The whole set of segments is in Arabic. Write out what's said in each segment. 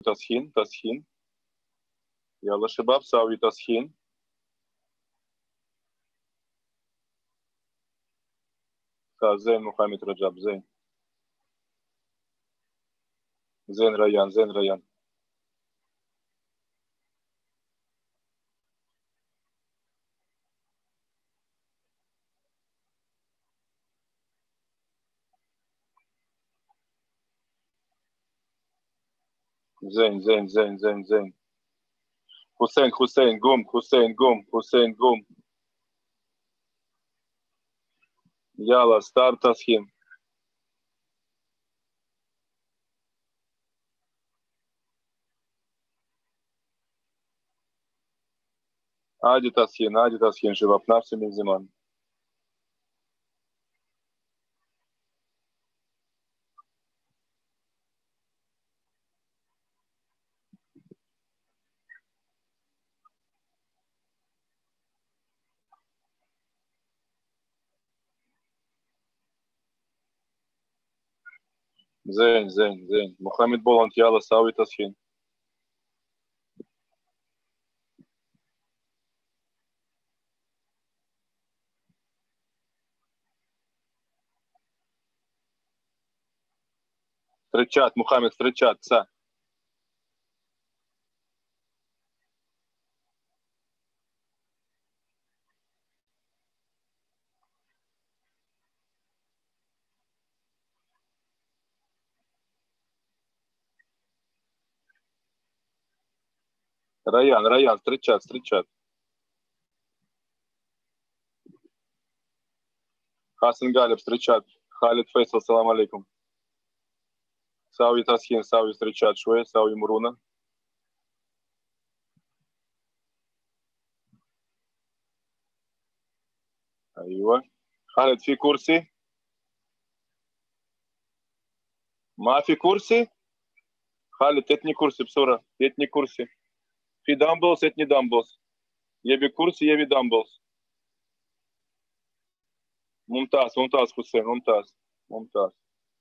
تسخين تسخين. يلا شباب ساوي تسخين. زين محمد رجب زين. زين ريان زين ريان. زين زين زين زين زين. حسين حسين قوم حسين قوم حسين قوم. يلا ستارت تسخين. عادي تسخين عادي تسخين شباب نفس من زمان. زين زين زين. محمد بولند يلا ساوي تسخين. ستريتشات محمد ستريتشات سا. ريان ريان ستريتشات ستريتشات. حسن قالب ستريتشات. خالد فيصل السلام عليكم. ساوي تسخين ساوي ستريتشات شوي ساوي مرونة. ايوه خالد في كرسي؟ ما في كرسي؟ خالد تتني كرسي بسرعة تتني كرسي. في دامبلز اتني دامبلز. يبي كرسي يبي دامبلز. ممتاز ممتاز حسين ممتاز ممتاز.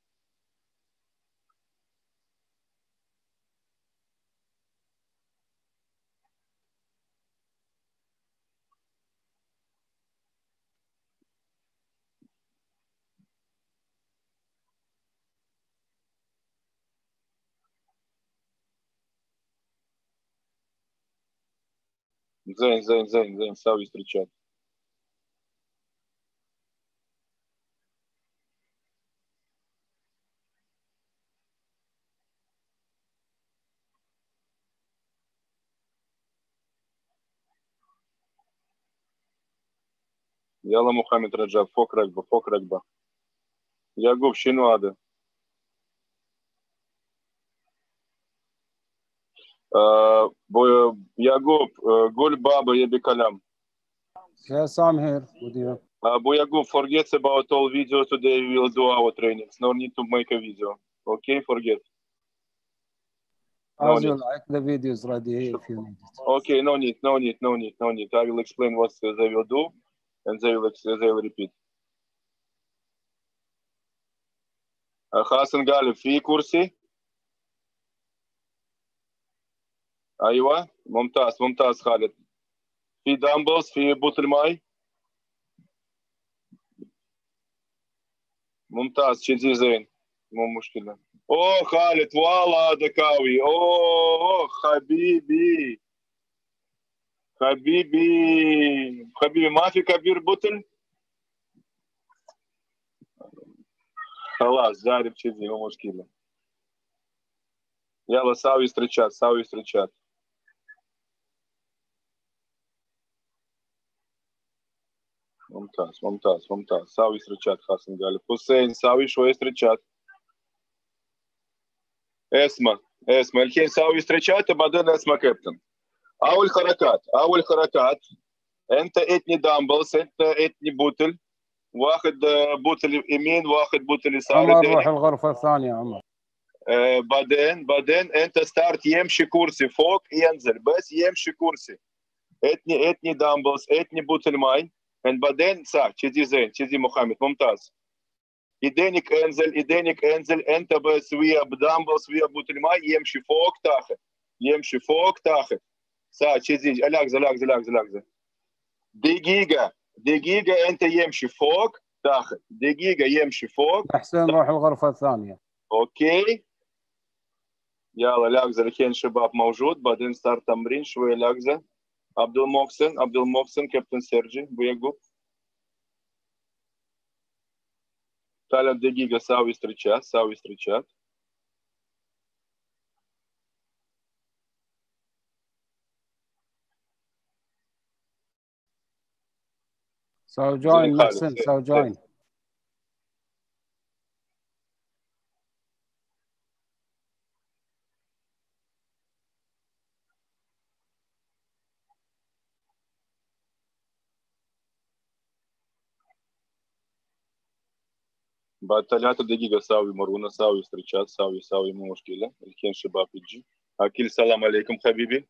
زين زين زين زين ساوي ستريتشات. يلا محمد رجب فوق ركبة فوق ركبة. يعقوب شنو هذا؟ يعقوب قول بابا يبي كلام. Yes, I'm here with you. Abu Yaqub, forget about all video today. We will do our trainings. No need to make a video. Okay, forget. As you like, the video is ready if you need it. Okay, no need, no need, no need, no need. I will explain what they will do, and they will repeat. حسن قال في كرسي. ايوه ممتاز ممتاز خالد. في دامبلز في بوتل ماي. ممتاز شيء زين مو مشكله. اوه خالد والله هذا كاوي. اوه حبيبي حبيبي حبيبي ما في كبير بوتل. خلاص جارب كذي مو مشكله. يلا ساوي ستريتشات ساوي ستريتشات. ممتاز ممتاز ممتاز ساوي ستريتشات. حسن قال حسين ساوي شويه ستريتشات. اسمع اسمع الحين ساوي ستريتشات وبعدين اسمع كابتن. اول حركات انت اتني دامبلز انت اتني بوتل. واخد بوتل يمين واخد بوتل يسار. عمر روح الغرفة الثانية عمر. بعدين انت ستارت يمشي كرسي فوق ينزل بس يمشي كرسي. اتني دامبلز اتني بوتل ماي. بعدين ساعة كذي زين كذي محمد ممتاز. يدينك انزل انت بسويه بدامبل سويه بوتلماي يمشي فوق تاخذ يمشي فوق تاخذ ساعة شيزيج الاغزه دقيقة انت يمشي فوق تاخذ دقيقة يمشي فوق حسين روح الغرفة الثانية. اوكي يلا لاغزة الحين شباب موجود بعدين صار تمرين شوية لاغزة عبد المحسن كابتن سيرجي بويقوب 3 دقيقة ساوي استرتشات ساوي جوين محسن ساوي جوين. بعد 3 دقيقة ساوي مرونة ساوي استرتشات ساوي مو مشكلة الحين شباب يجي أكيل السلام عليكم حبيبي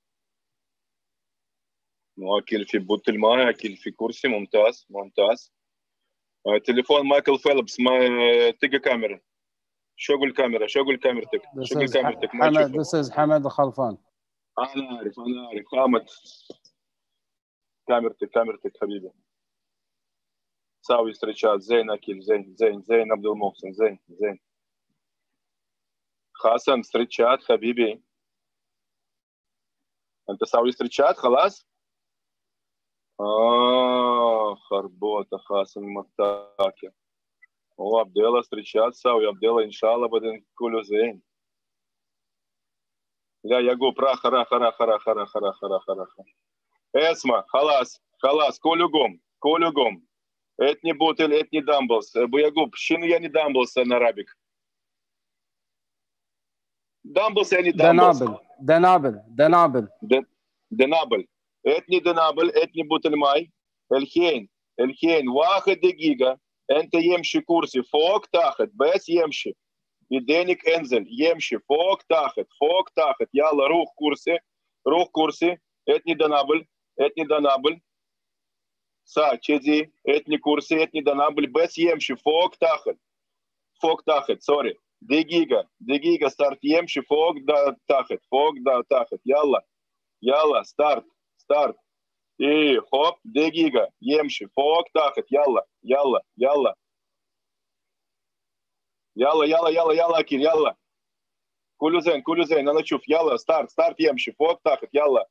أكيل في بوت الماء أكيل في كرسي ممتاز تليفون مايكل فيلبس ما تلقى كاميرا شغل كاميرتك ما حمد this is حمد الخلفان. أنا عارف حامد كاميرتك حبيبي ساوي استرتشات زين أكيل زين عبد المحسن زين خاصم استرتشات حبيبي أنت ساوي استرتشات خلاص خربوطة خاصم متاكة هو عبد الله استرتشات ساوي عبد الله إن شاء الله بعدين كله زين لا يعقوب راخ اسمع خلاص كله قوم اتني بوتل اتني دامبلز ابو يعقوب شنو يعني دامبلز انا رابك دامبلز يعني دنابل اتني بوتل ماي الحين 1 دقيقة انت يمشي كرسي فوق تاخذ بس يمشي يدينك انزل يمشي فوق تاخذ يلا روح كرسي اتني دنابل ساعة كذي اتني كرسي اتني دنابل بس يمشي فوق تاخذ سوري دقيقة ستارت يمشي فوق تاخذ يلا ستارت ايه هوب دقيقة يمشي فوق تاخذ يلا أكيد يلا كله زين أنا أشوف يلا ستارت يمشي فوق تاخذ يلا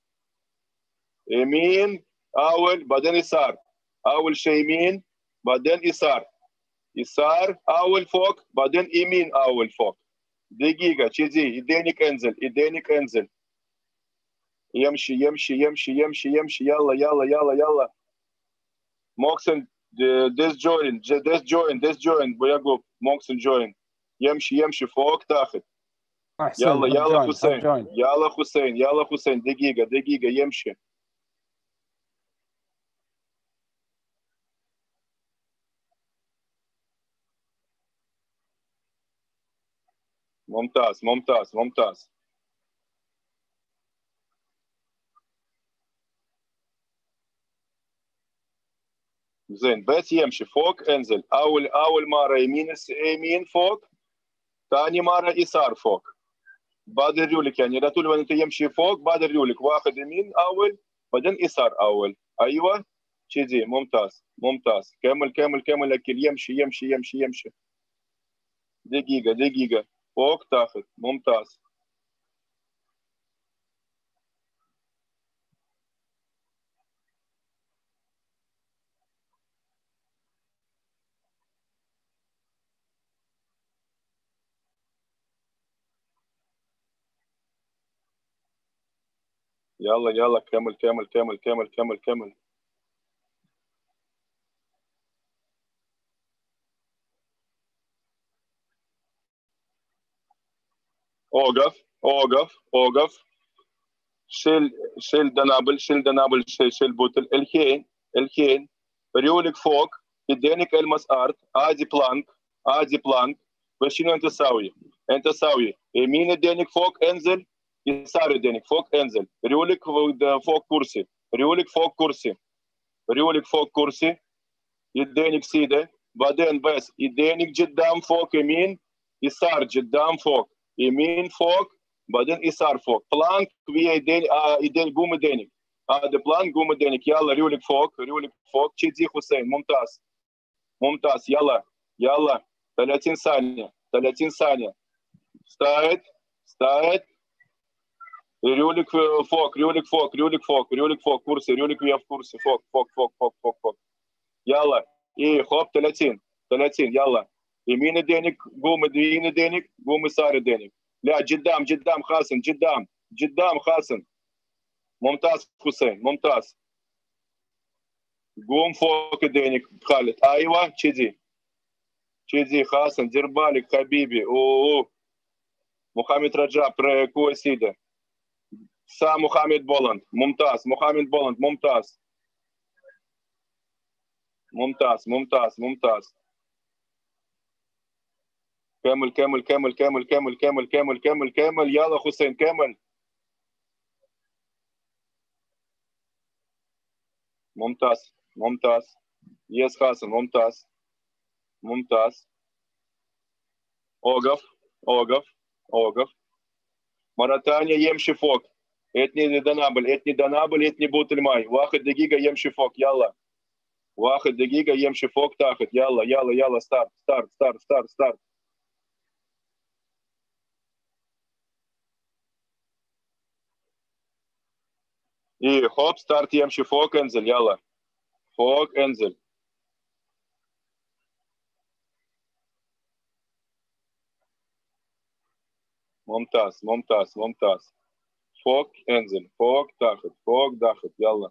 يمين أول بعدين يسار أول شيء يمين بعدين يسار أول فوق بعدين يمين أول فوق دقيقة كذي يدينك انزل يمشي يلا موكسن this join بيعقوب موكسن جوين يمشي فوق تاخذ يلا حسين دقيقة يمشي ممتاز زين بس يمشي فوق انزل اول مرة يمين فوق ثاني مرة يسار فوق بعد الريولك يعني لا طول ما انت يمشي فوق بعد الريولك واخذ يمين اول بعدين يسار اول ايوه كذي ممتاز كمل اكل يمشي دقيقة فوق تاخذ ممتاز يلا كمل اوقف شيل دنابل شيل بوتل الحين ريولك فوق يدينك المس ارت ادي بلانك بس شنو انت تساوي يمين يدينك فوق انزل يسار يدينك فوق انزل ريولك فوق كرسي يدينك سيده بعدين بس ايدينك قدام فوق يمين، يسار قدام فوق، يمين فوق، بعدين يسار فوق. بلانك ويا ايدين قوم ايدينك. هذا بلان قوم ايدينك. يلا ريولك فوق، ريولك فوق. تشيزي حسين. ممتاز ممتاز. يلا يلا 30 ثانية 30 ثانية. ستارت ستارت. ريولك فوق، ريولك فوق، ريولك فوق، ريولك فوق. كرسي ريولك ويا في كرسي. فوق فوق فوق فوق فوق فوق. يلا ايه خوب 30 30. يلا يمين يدينك قوم، يمين يدينك قوم، يسار يدينك. لا قدام قدام خاسن، قدام قدام خاسن. ممتاز حسين ممتاز. قوم فوق يدينك خالد. ايوه كذي كذي خاسن. دير بالك حبيبي. اوه محمد رجب كويسيده. سا محمد بولند. ممتاز محمد بولند. ممتاز ممتاز ممتاز ممتاز. كمل كمل كمل كمل كمل كمل كمل كمل كمل. يلا حسين كمل. ممتاز ممتاز. يس حسن ممتاز ممتاز. اوقف اوقف اوقف. مرة ثانية يمشي فوق. اتني دنابل اتني دنابل اتني بوت الماي. واخد دقيقة يمشي فوق. يلا واخد دقيقة يمشي فوق تاخد. يلا يلا يلا. ستارت ستارت ستارت ستارت ستارت. ايه هوب ستارت. يمشي فوق. انزل. يلا فوق انزل. ممتاز ممتاز ممتاز. فوق انزل. فوق تاخد. فوق تاخد. يلا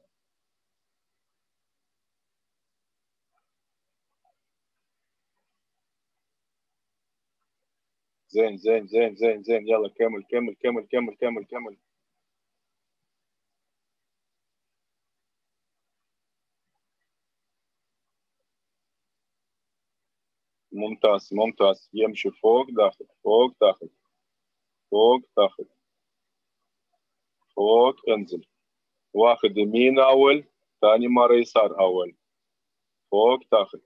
زين زين زين زين زين. يلا كمل كمل كمل كمل كمل كمل. ممتاز ممتاز. يمشي فوق داخل. فوق تاخد. فوق تاخد. فوق انزل. واخد يمين اول، ثاني مرة يسار اول. فوق تاخد.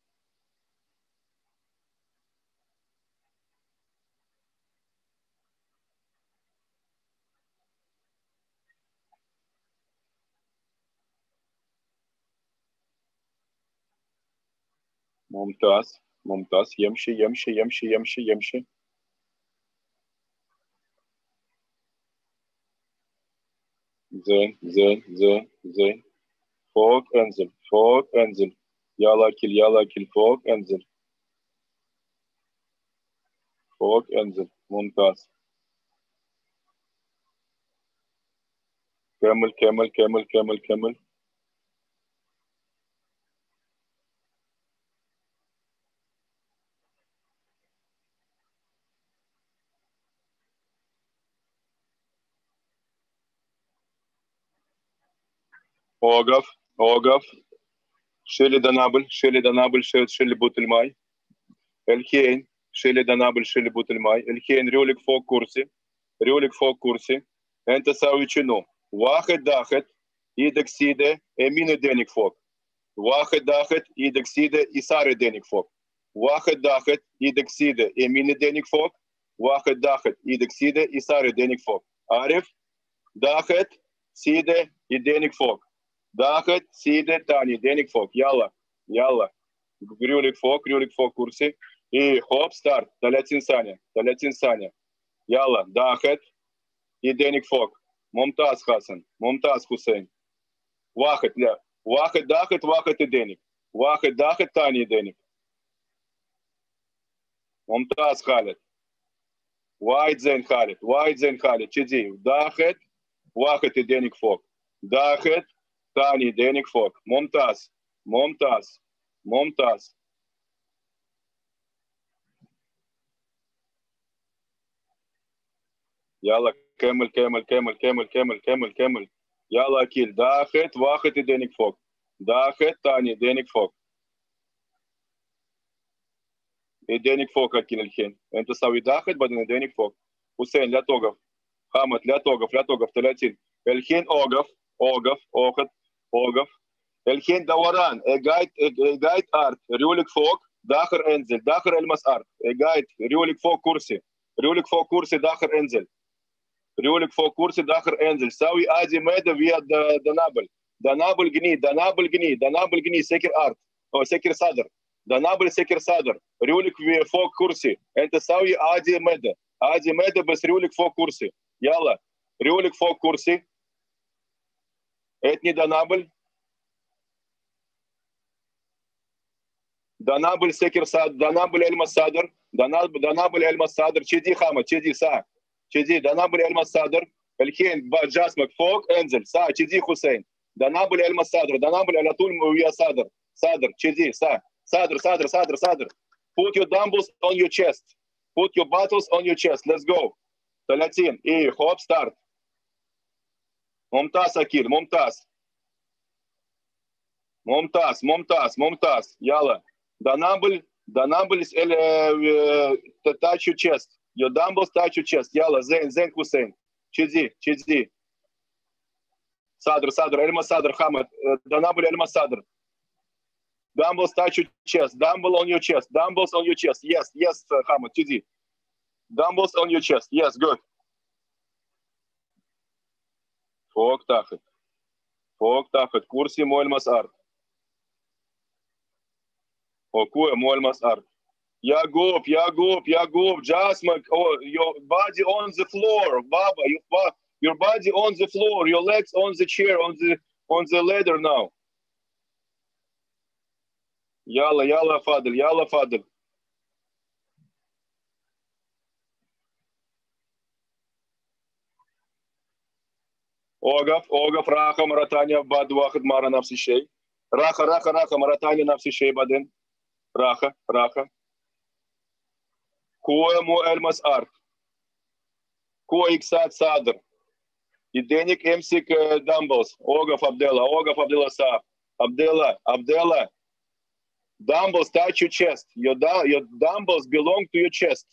ممتاز ممتاز. يمشي يمشي يمشي يمشي يمشي. زين زين زين زين. فوق انزل. فوق انزل. يلا كل يلا كل. فوق انزل. فوق انزل. ممتاز. كمل كمل كمل كمل كمل. اوقف اوقف. شيلي دنابل شيلي دنابل. شيلي بوت الماي. الحين شيلي دنابل شيلي بوت الماي. الحين ريولك فوق كرسي. ريولك فوق كرسي. انت ساوي شنو؟ واخد داخل ايدك سيده يمين يدينك فوق. واخد داخل ايدك سيده يسار يدينك فوق. واخد داخل ايدك سيده يمين يدينك فوق. واخد داخل ايدك سيده يسار يدينك فوق. عارف؟ داخل سيده يدينك فوق. داخل سيده ثاني يدينك فوق. يلا يلا. ريولك فوق ريولك فوق كرسي. ايه هوب ستارت. 30 ثانية 30 ثانية. يلا داخل يدينك فوق. ممتاز حسن. ممتاز حسين. واخد لا واخد داخل واخد يدينك. واخد داخل ثاني يدينك. ممتاز خالد. وايد زين خالد. وايد زين خالد. كذي داخل واخد يدينك فوق. داخل ثاني يدينك فوق. ممتاز ممتاز ممتاز. يلا كمل كمل كمل كمل كمل كمل كمل. يلا اكيل. داخل واخد يدينك فوق. داخل ثاني يدينك فوق. يدينك فوق اكيل. الحين انت سوي داخل بعدين يدينك فوق. حسين لا توقف. حامد لا توقف لا توقف. 30. الحين اوقف اوقف اوقف اوقف. الحين دوران جايد ارت. ريولك فوق داخر انزل داخر المسار قاعد ريولك فوق كرسي ريولك فوق كرسي داخر انزل ريولك فوق كرسي داخر انزل ساوي ادي ميدا فيا دنابل دنابل جنيه سكر ارت او سكر صدر دنابل سكر صدر ريولك فوق كرسي انت ساوي ادي ميدا بس ريولك فوق كرسي يلا ريولك فوق كرسي اتني دنابل دنابل سكر صدر دنابل المصادر دنابل المصادر تشدي خامة تشدي ساعة تشدي دنابل المصادر الحين جاسمك فوق انزل ساعة تشدي حسين دنابل المصادر دنابل على طول ويا صادر تشدي ساعة صادر put your dumbbells on your chest put your buttocks on your chest let's go 30 и хоп старт ممتاز أكيد ممتاز يلا دنابل touch your chest your dumbbells touch your chest يلا زين حسين تشدي صادر المصادر خامد دنابل المصادر dumbbells touch your chest dumbbell on your chest yes خامد تشدي dumbbells on your chest yes good فوق تاخد كرسي مو المسار وكوه مو المسار يعقوب جاسمك your body on the floor بابا your body on the floor your legs on the chair on the ladder now يلا فاضل اوقف راحة مرة ثانية بعد واحد مرة نفس الشيء راحة مرة ثانية نفس الشيء بعدين راحة كوه مو المسار كوه إكسات صدر يدينك امسك دامبلز اوقف عبد الله صاحب عبد الله dumbbells touch your chest your dumbbells belong to your chest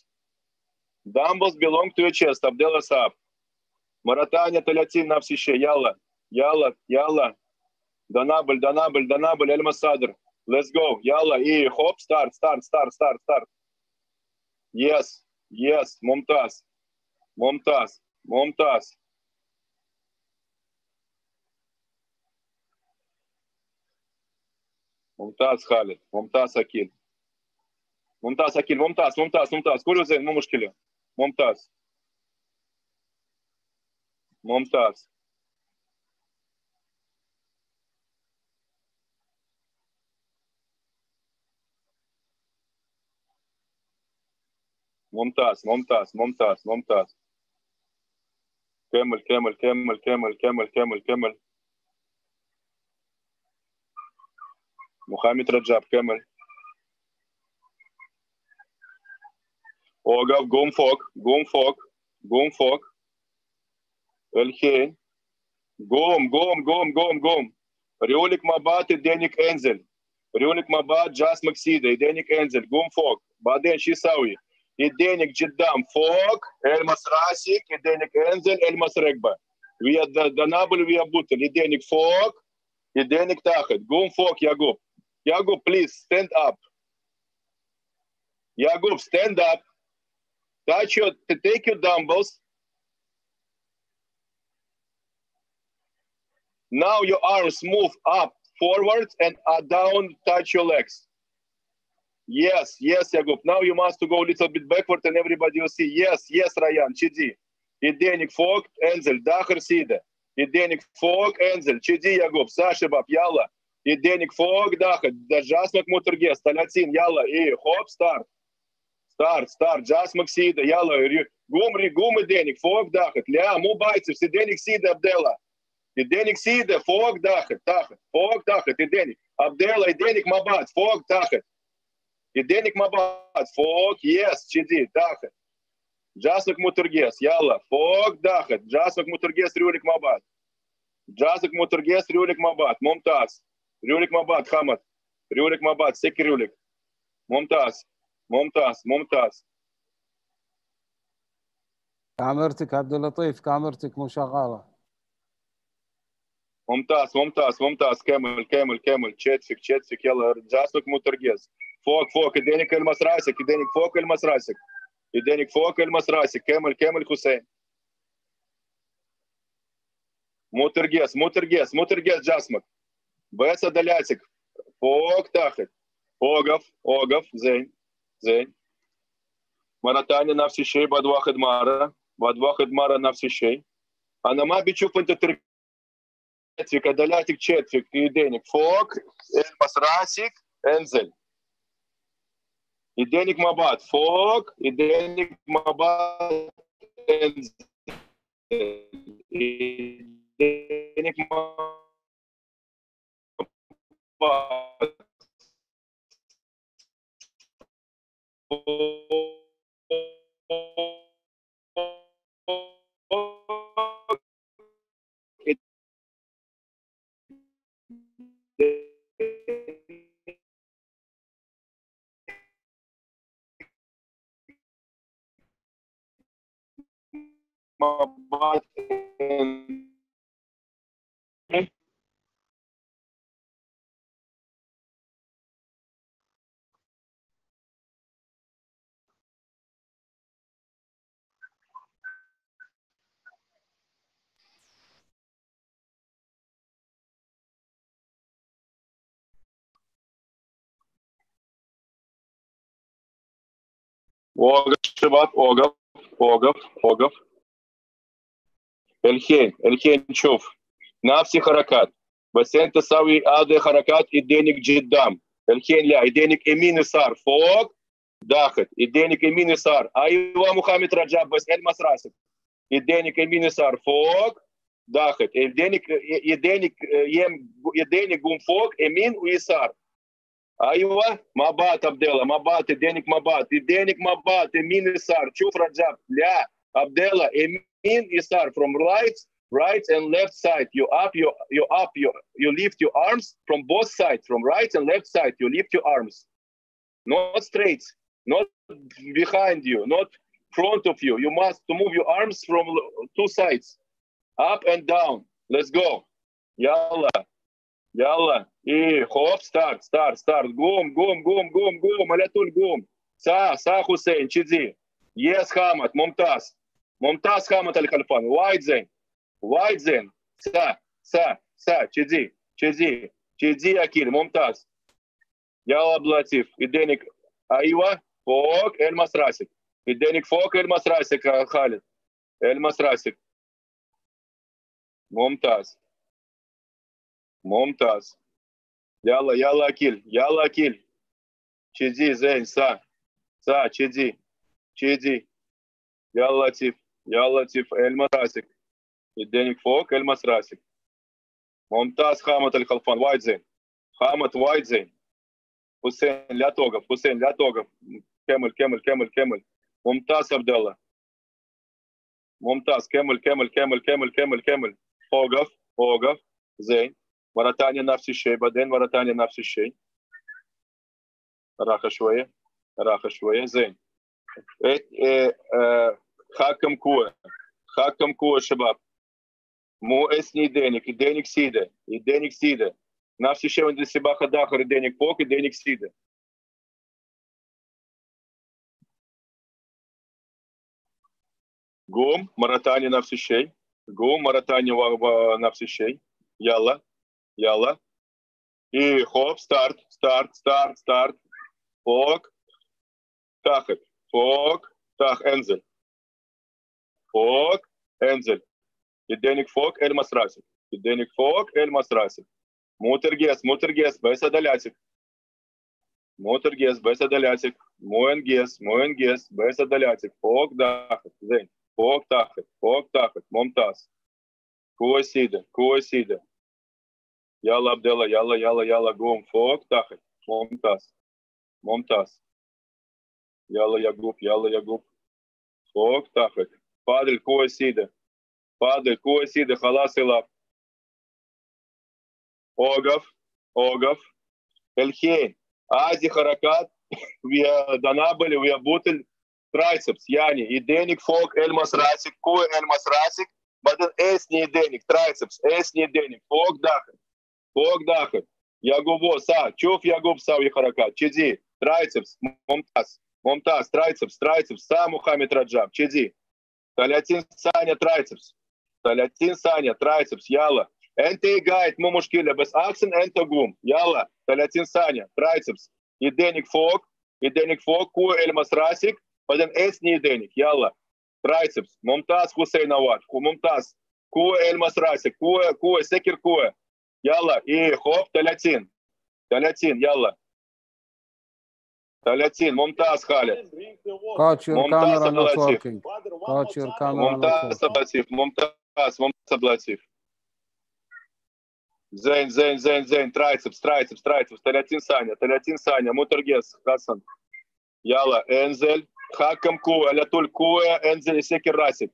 عبد الله صاحب مرة ثانية 30 نفس الشيء يلا دنابل المصادر let's go يلا ايه هوب start yes ممتاز خالد ممتاز أكيد ممتاز كله زين مو مشكلة ممتاز كمل محمد رجب كمل اوقف قوم فوق الحين قوم ريولك ما بات يدينك انزل ريولك ما بات جاسمك سيده يدينك انزل قوم فوق بعدين شو يسوي يدينك قدام فوق المس راسك يدينك انزل المس رقبه ويا دنابل ويا بوتل يدينك فوق يدينك تاخذ قوم فوق يعقوب please stand up يعقوب stand up take your dumbbells now your arms move up forward and down touch your legs yes يعقوب now you must go a little bit backward and everybody will see yes ريان تشدي يدينك فوق انزل داخل سيده يدينك فوق انزل تشدي يعقوب شباب يلا يدينك فوق داخل جاسمك مو ترقيص 30 يلا ايه هوب ستارت جاسمك سيده يلا قوم يدينك فوق داخل لا مو بايسبس يدينك سيده عبد الله يدينك سيده فوق داخل فوق داخل يدينك عبد الله يدينك ما بعد فوق داخل يدينك ما بعد فوق يس شديد داخل جاسمك مو ترقيص يلا فوق داخل جاسمك مو ترقيص ريولك ما بعد جاسمك مو ترقيص ريولك ما بعد ممتاز ريولك ما بعد خمد ريولك ما بعد سكر ريولك ممتاز كاميرتك عبد اللطيف كاميرتك مو شغاله ممتاز كمل تشتفك يلا جاسمك مو ترقيص فوق يدينك المس راسك يدينك فوق المس راسك يدينك فوق المس راسك كمل حسين مو ترقيس جسمك بس ادلاتك فوق تاخد اوقف زين مرة ثانية نفس الشيء بعد واحد مرة نفس الشيء انا ما بتشوف انت ترقيتك ادلاتك تشتفك يدينك فوق المس راسك انزل يدينك مع بعض فوق يدينك مع بعض انزل يدينك مع بعض مع بعض وقف شباب وقف الحين شوف نفس حركات بس انت تسوي هذه حركات يدينك قدام الحين لا يدينك يمين يسار فوق داخل يدينك يمين يسار ايوه محمد رجب بس المس راسك يدينك يمين يسار فوق داخل يدينك قوم فوق يمين ويسار ايوه مع بعض عبدالله مع بعض يدينك مع بعض يمين يسار شوف رجب لا عبدالله يمين يسار from right and left side you lift your arms from both sides from right and left side you lift your arms not straight not behind you not front of you you must to move your arms from two sides up and down let's go يلا ايه خوف ستارت قوم على طول قوم صح حسين شذي يس خامت ممتاز خامت الخلفان وايد زين صح شذي اكيد ممتاز يلا عبد اللطيف يدينك ايوه فوق المس راسك يدينك فوق المس راسك يا خالد المس راسك ممتاز يلا اكيل شذي زين صح شذي يلا لطيف المس راسك يدينك فوق المس راسك ممتاز خامة الخلفان وايد زين خامة وايد زين حسين لا توقف كمل ممتاز عبد الله ممتاز كمل اوقف زين مرة ثانية نفس الشيء بعدين مرة ثانية نفس الشيء راحة شوية زين حاكم قوة شباب مو اسني يدينك سيدة نفس الشيء عند السباحة داخل يدينك فوق يدينك سيدة قوم مرة ثانية نفس الشيء نفس الشيء يلا ايه خوب ستارت فوق تاخد انزل فوق انزل يدينك فوق المس راسك مو ترقيس بس ادلاتك مو انقيس بس ادلاتك فوق داخل زين فوق تاخد ممتاز كويسيدة يلا عبد الله يلا قوم فوق تاخد ممتاز يلا يعقوب فوق تاخد فاضل كويسيدة خلاص يلا اوقف الحين هذه حركات ويا دنابل ويا بوتل ترايسبس يعني يدينك فوق المس راسك كوي المس راسك بعدين اسني يدينك ترايسبس اسني يدينك فوق داخل يعقوب صح شوف يعقوب سوي حركات شذي трайцепс, мумтаз, трайцепс, Са Мухаммед Раджаб, чиди. Талятин Саня, трайцепс. Талятин Саня, трайцепс, яла. Энте игает мумушкиля, без аксен энте гум, яла. Талятин Саня, трайцепс. Иденик фок, ку эльмас расик, потом эсни иденик, яла. Трайцепс, мумтаз Хусейн Авад, мумтаз, ку эльмас расик, ку секир ку. Яла, и хоп, талятин, яла. Талятин, мумтаз Халид. Coach, your Мумтаз camera not Аблатиф. working. Coach, your camera not Мумтаз working. Аблатиф, мумтаз Аблатиф. Зейн, трайцепс, Талятин Саня, Мутергес, Хасан. Яла, Энзель, Хакам Ку, Алятуль Куэ, Энзель, Секир Расик.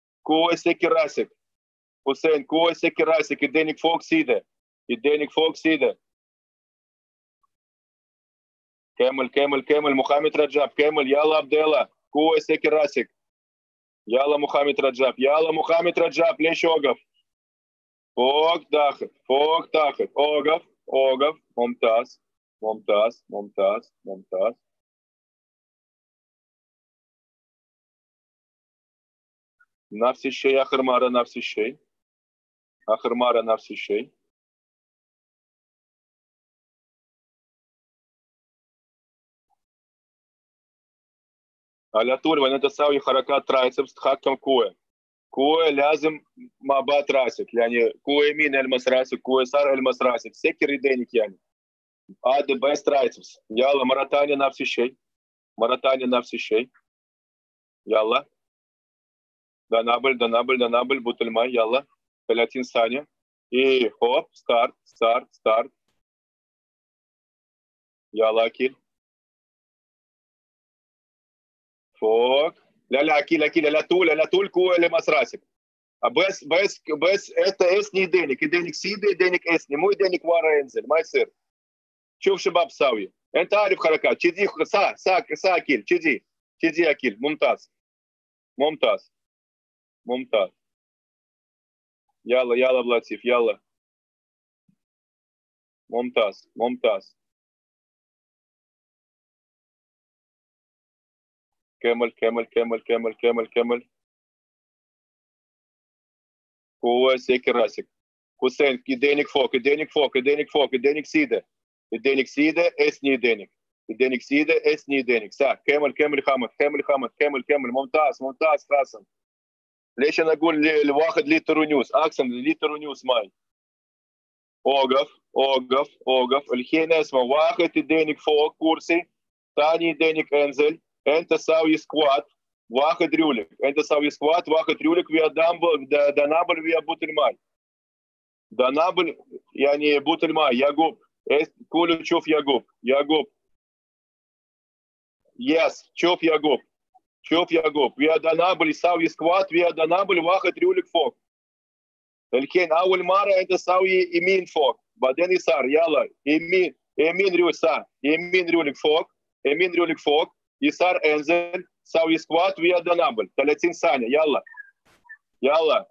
Хусейн, Куэ, Секир Расик, и Деник Фок Сиде. Кемель, Мухаммед Раджаб, Кемель, Яла Абдела, Куэ, Секир Расик. Яла Мухаммед Раджаб, Лещогов. Фок Дахет, Огов, Мумтаз. Навси шей, Ахармара, навси шей. Алятуль, ван это сауи харакат трайцепс, тхаккам куэ. Куэ лязым мабат расик, яни куэ мин эльмас расик, куэ сар эльмас расик. Секир и деник яни. Ады бэс трайцепс. Яла маратаня навси шей. Яла. Данабль, Бутельмай, яла. Талятин Саня. И хоп, старт. Яла Акиль. Фок. Ляля Акиль, Алятуль, Куэ Лемас Расик. А без это эсни деник. И деник сиде, и деник эсни. Мой деник вара энзель, май сыр. Чув шибаб сауи. Энта ариф харакат. Чиди, са Акиль, чиди Акиль. Мумтаз. Яла Блатиф, яла. Мумтаз. Кемель. Куэ Секир Расик. Хусейн, и деник фок, сиде. И деник сиде, эсни деник. Са, Кемель Хамад, Мумтаз, Хасан. Леща нагуль львахад литеру ньюс, аксен литеру ньюс май. Огов, Льхенесма, вахад и деник фок, курси, Тани деник энзель, энта сауи скват, вахад рюлик, виа данабль виа бутельмай. Данабль, яни бутельмай, Ягуб, кулю чув Ягуб. Yes, чув Ягуб. Виа данабль, сауи скват, виа данабль, вахад рюлик фок. Эльхен, ауль мара, это сауи имин фок. Баден исар, яла, имин рюлик фок, исар энзель, сауи скват, виа данабль. Талятин Саня, яла.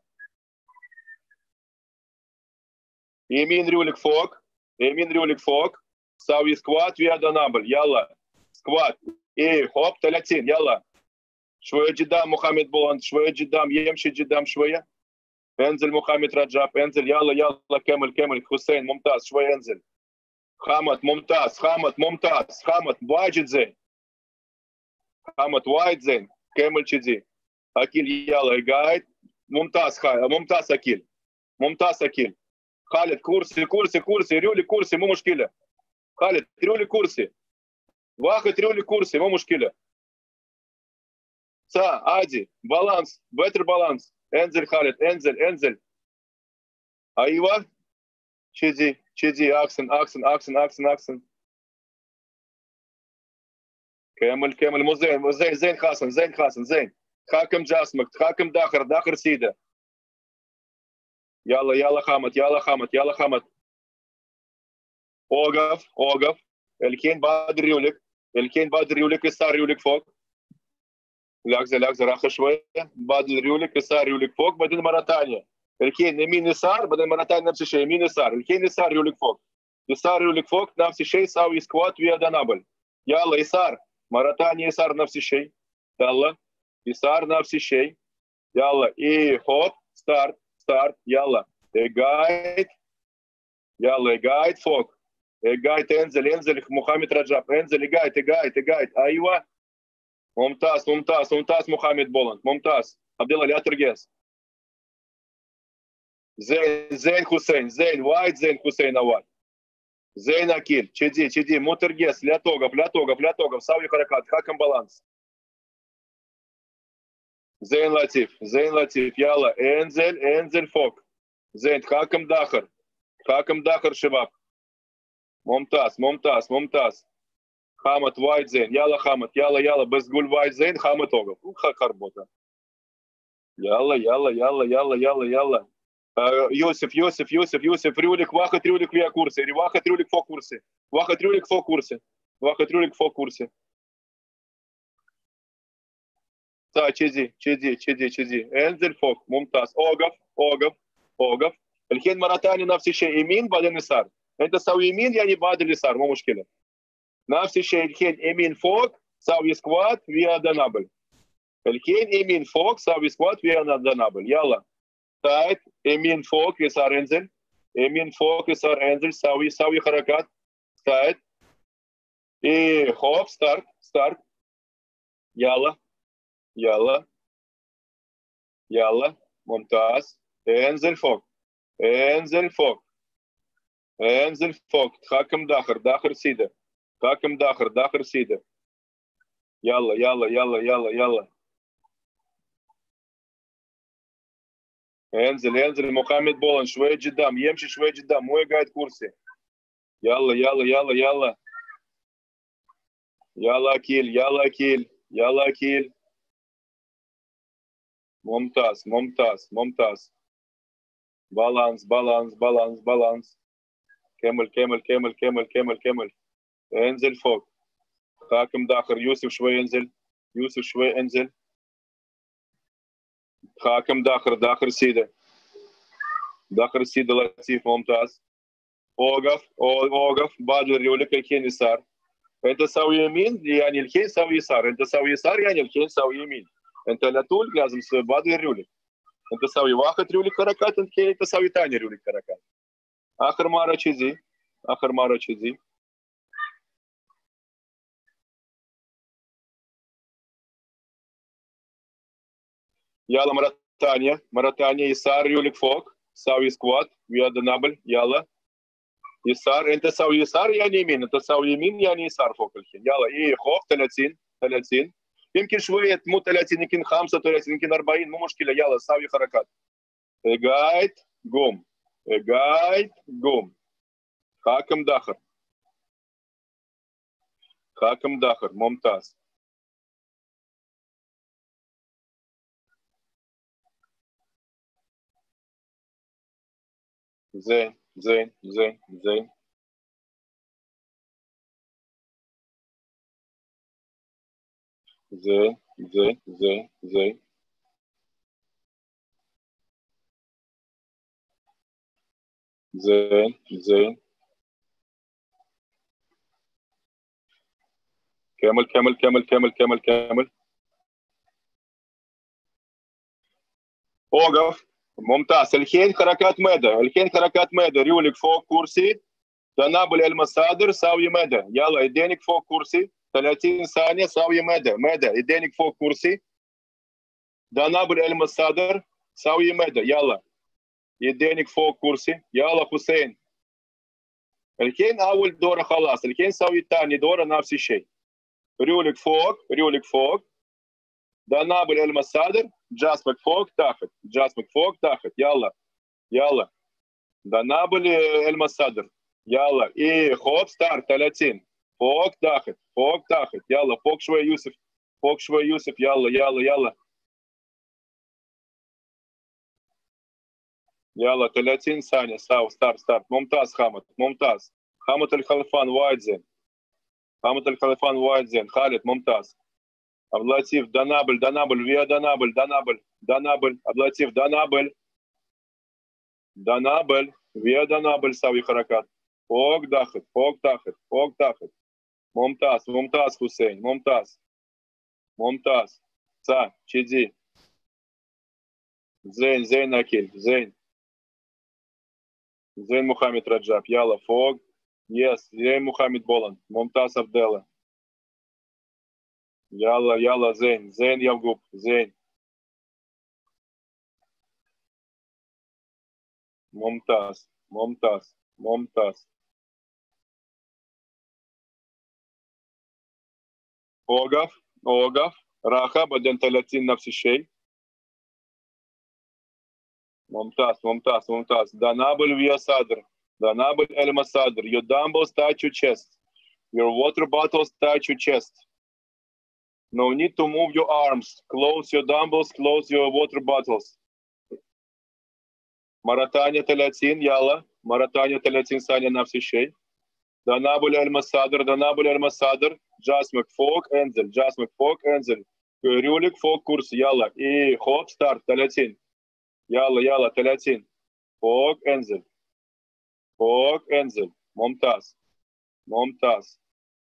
Имин рюлик фок, сауи скват, виа данабль, яла. Скват, и хоп, талятин, яла. Швоя джидам, Мухаммед Буланд, емши джидам швоя. Энзель Мухаммед Раджаб, Энзель, яла, Кемель, Хусейн, Мумтаз, швоя Энзель. Хамад, Мумтаз, Вайджидзейн. Кемель чиди. Акиль яла, игает. Мумтаз Акиль. Халид, курси, рюли курси, мумушкиля. Халид, рюли курси. Вахат рюли курси, мумушкиля. Са, Ади, баланс, better баланс. Энзель, Халид, Энзель. Аива, чиди, аксен. Кемель, Музейн, Зейн Хасан. Хакам Джасмак, Хакам Дахар Сида. Яла Хамад. Огов. Эльхен Бадр Рюлик, Исар Рюлик Фок. Лягза, Раха швоя. Бадр Рюлик, Исар Рюлик Фок. Баден Маратания. Эльхен Эмин Исар, Баден Маратания нам сишей. Эмин Исар. Эльхен Исар Рюлик Фок. Исар Рюлик Фок, нам сишей сау искват виа данабль. يلا يسار مرة ثانية، يسار نفس الشيء. يلا يسار نفس الشيء. يلا هوب ستارت ستارت. يلا جايد. يلا جايد فوق. جايد انزل انزل محمد رجب انزل. جايد جايد جايد. ايوه ممتاز ممتاز ممتاز محمد بولند ممتاز. عبد الله لا ترقص. زين زين حسين زين وايد زين حسين اول. زين اكيل تشدي تشدي مو ترقص. لا توقف لا توقف لا توقف. سوي حركات حكم بالانس. زين لطيف زين لطيف. يلا انزل انزل فوق. زين حاكم داخل حاكم داخل شباب. ممتاز ممتاز ممتاز. خامت وايد زين. يلا خامت يلا يلا بس قول وايد زين. خامت توقف خربوطه. يلا يلا يلا يلا يلا يلا. يوسف يوسف يوسف يوسف ريولك واخد ريولك ويا كرسي. واخد ريولك فوق كرسي. واخد ريولك فوق كرسي. واخد ريولك فوق كرسي. صح تشيزي تشيزي تشيزي تشيزي. انزل فوق. ممتاز. اوقف اوقف اوقف. الحين مره ثانيه نفس الشيء يمين بعدين يسار. انت تسوي يمين يعني بعد اليسار مو مشكله. نفس الشيء الحين يمين فوق سوي سكوات ويا دنابل. الحين يمين فوق سوي سكوات ويا دنابل. يلا تايت يمين فوق يسار انزل. يمين فوق يسار انزل. سوي حركات تايت. هوب ستارت ستارت. يلا يلا يلا ممتاز. انزل فوق انزل فوق انزل فوق. حاكم داخل داخل سيده. حاكم داخل داخل سيده. يلا يلا يلا يلا يلا. انزل انزل محمد بولن شويه قدام. يمشي شويه قدام مو قاعد كرسي. يلا يلا يلا يلا يلا اكيل يلا اكيل يلا اكيل. ممتاز ممتاز ممتاز. بالانس بالانس بالانس بالانس. كمل كمل كمل كمل كمل كمل. انزل فوق. حاكم داخل. يوسف شوي انزل. يوسف شوي انزل. حاكم داخل داخل سيده. داخل سيده لطيف ممتاز. اوقف اوقف. بادل ريولك الحين يسار. انت سوي يمين يعني الحين سوي يسار. انت سوي يسار يعني الحين سوي يمين. انت لا طول لازم بادل ريولك. انت سوي واحد ريولك حركات الحين انت سوي ثاني ريولك حركات. اخر مره تشيزي. اخر مره تشيزي. يلا مرة ثانية يسار ريولك فوق. سوي سكوات ويا دنابل. يلا يسار. انت سوي يسار يعني يمين. انت سوي يمين يعني يسار فوق الحين. يلا خوف 30 30. يمكن شوية مو 30 يمكن 35 يمكن 40 مو مشكلة. يلا سوي حركات. قايد قوم. قايد قوم. حاكم داخل. حاكم داخل ممتاز. زين زين زين زين زين زين زين زين زين زين. كمل كمل كمل كمل كمل كمل. اوقف. ممتاز. الحين حركات مدى. الحين حركات مدى. ريولك فوق كرسي. تنابل المصادر ساوي مدى. يلا يدينك فوق كرسي 30 ثانية. ساوي مدى مدى. يدينك فوق كرسي. تنابل المصادر ساوي مدى. يلا يدينك فوق كرسي. يلا حسين. الحين اول دورة خلاص. الحين سوي ثاني دورة نفس الشيء. ريولك فوق ريولك فوق. تنابل المصادر. جاسمك فوق تاخذ. جاسمك فوق تاخذ. يلا يلا تنابل المصادر. يلا خوب ستارت 30. فوق تاخذ فوق تاخذ. يلا فوق شوي يوسف. فوق شوي يوسف. يلا يلا يلا يلا 30 ثانية. ستارت ستارت. ممتاز خامت ممتاز. خامت الخلفان وايد زين. خامت الخلفان وايد زين. خالد ممتاز. عبد اللطيف دنابل دنابل ويا دنابل دنابل دنابل. عبد اللطيف دنابل دنابل ويا دنابل. سوي حركات. فوق داخل فوق تاخذ فوق تاخذ. ممتاز ممتاز حسين ممتاز ممتاز صح تشيدي زين زين أكيل زين زين محمد رجاب يلا فوق يس زين محمد بولند ممتاز عبدالله يلا يلا زين زين يعقوب زين ممتاز ممتاز ممتاز اوقف اوقف راحة بعدين 30 نفس الشيء ممتاز ممتاز ممتاز دانابل via صدر دانابل إلما صدر your dumbbells touch your chest your water bottles touch your chest no need to move your arms close your dumbbells close your water bottles مرتانية 30 يلا مرتانية 30 ثانية نفس الشيء دانابل إلما صدر دانابل إلما صدر جاسمك فوق انزل جاسمك فوق انزل ريولك فوق كرسي يلا ايه خوب ستارت 30 يلا يلا 30 فوق انزل فوق انزل ممتاز ممتاز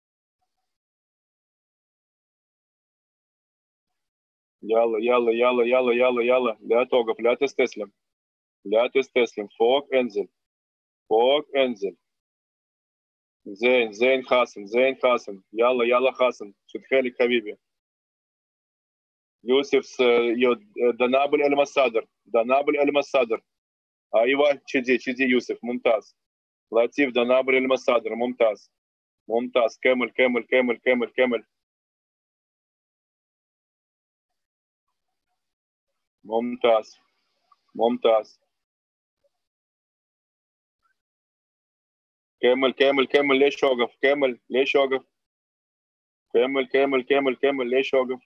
يلا يلا يلا يلا يلا يلا لا توقف لا تستسلم لا تستسلم فوق انزل فوق انزل زين زين خاسم زين خاسم يلا يلا خاسم شد حيلك حبيبي يوسف دنابل المصادر دنابل المصادر ايوه تشدي تشدي يوسف ممتاز لطيف دنابل المصادر ممتاز ممتاز كمل كمل كمل كمل كمل ممتاز ممتاز كمل كمل كمل ليش اوقف كمل ليش اوقف كمل كمل كمل كمل ليش اوقف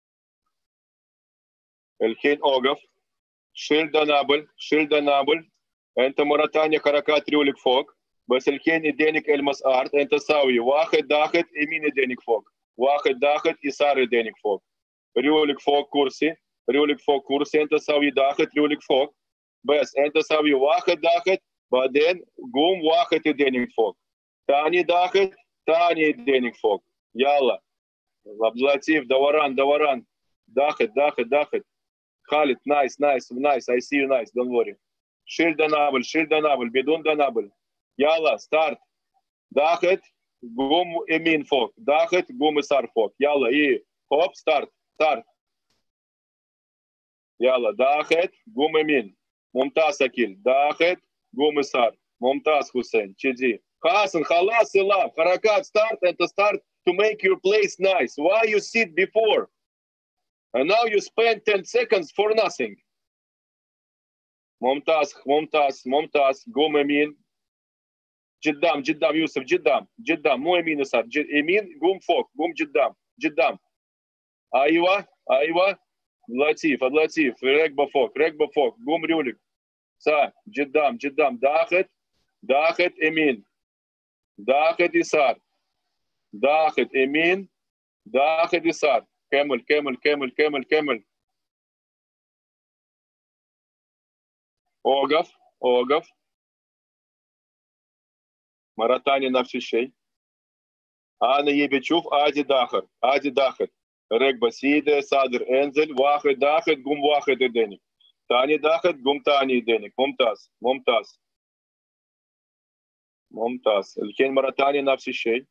الحين اوقف شيل دنابل شيل دنابل انت مرة ثانية حركات ريولك فوق بس الحين يدينك المس ارت انت ساوي واحد داخل يمين يدينك فوق واحد داخل يسار يدينك فوق ريولك فوق كرسي ريولك فوق كرسي انت ساوي داخل ريولك فوق بس انت ساوي واحد داخل بعدين قوم واحد يدينك فوق ثاني داخل ثاني يدينك فوق يلا عبد اللطيف دوران دوران داخل داخل داخل خالد نايس نايس نايس اي سي يو نايس دونت وري شيل دنابل بدون دنابل يلا ستارت داخل قوم يمين فوق داخل قوم يسار فوق يلا ايه هوب ستارت ستارت يلا داخل قوم يمين ممتاز اكيل داخل قوم يسار ممتاز حسين تشيجي حسن خلاص يلا حركات ستارت انت ستارت to make your place nice why you sit before and now you spend 10 seconds for nothing ممتاز ممتاز ممتاز قوم يمين قدام قدام يوسف قدام قدام مو يمين يسار يمين قوم فوق قوم قدام قدام ايوه ايوه لطيف لطيف ركبه فوق ركبه فوق قوم ريولك صح قدام قدام داخل داخل يمين داخل يسار داخل يمين داخل يسار كمل كمل كمل كمل كمل اوقف اوقف مرة ثانية نفس الشيء انا يبي تشوف ادي داخل ادي داخل ركبه سيده صدر انزل واحد داخل قوم واحد يدينك ثاني داخل قوم ثاني يدينك ممتاز ممتاز ممتاز الحين مرة ثانية نفس الشيء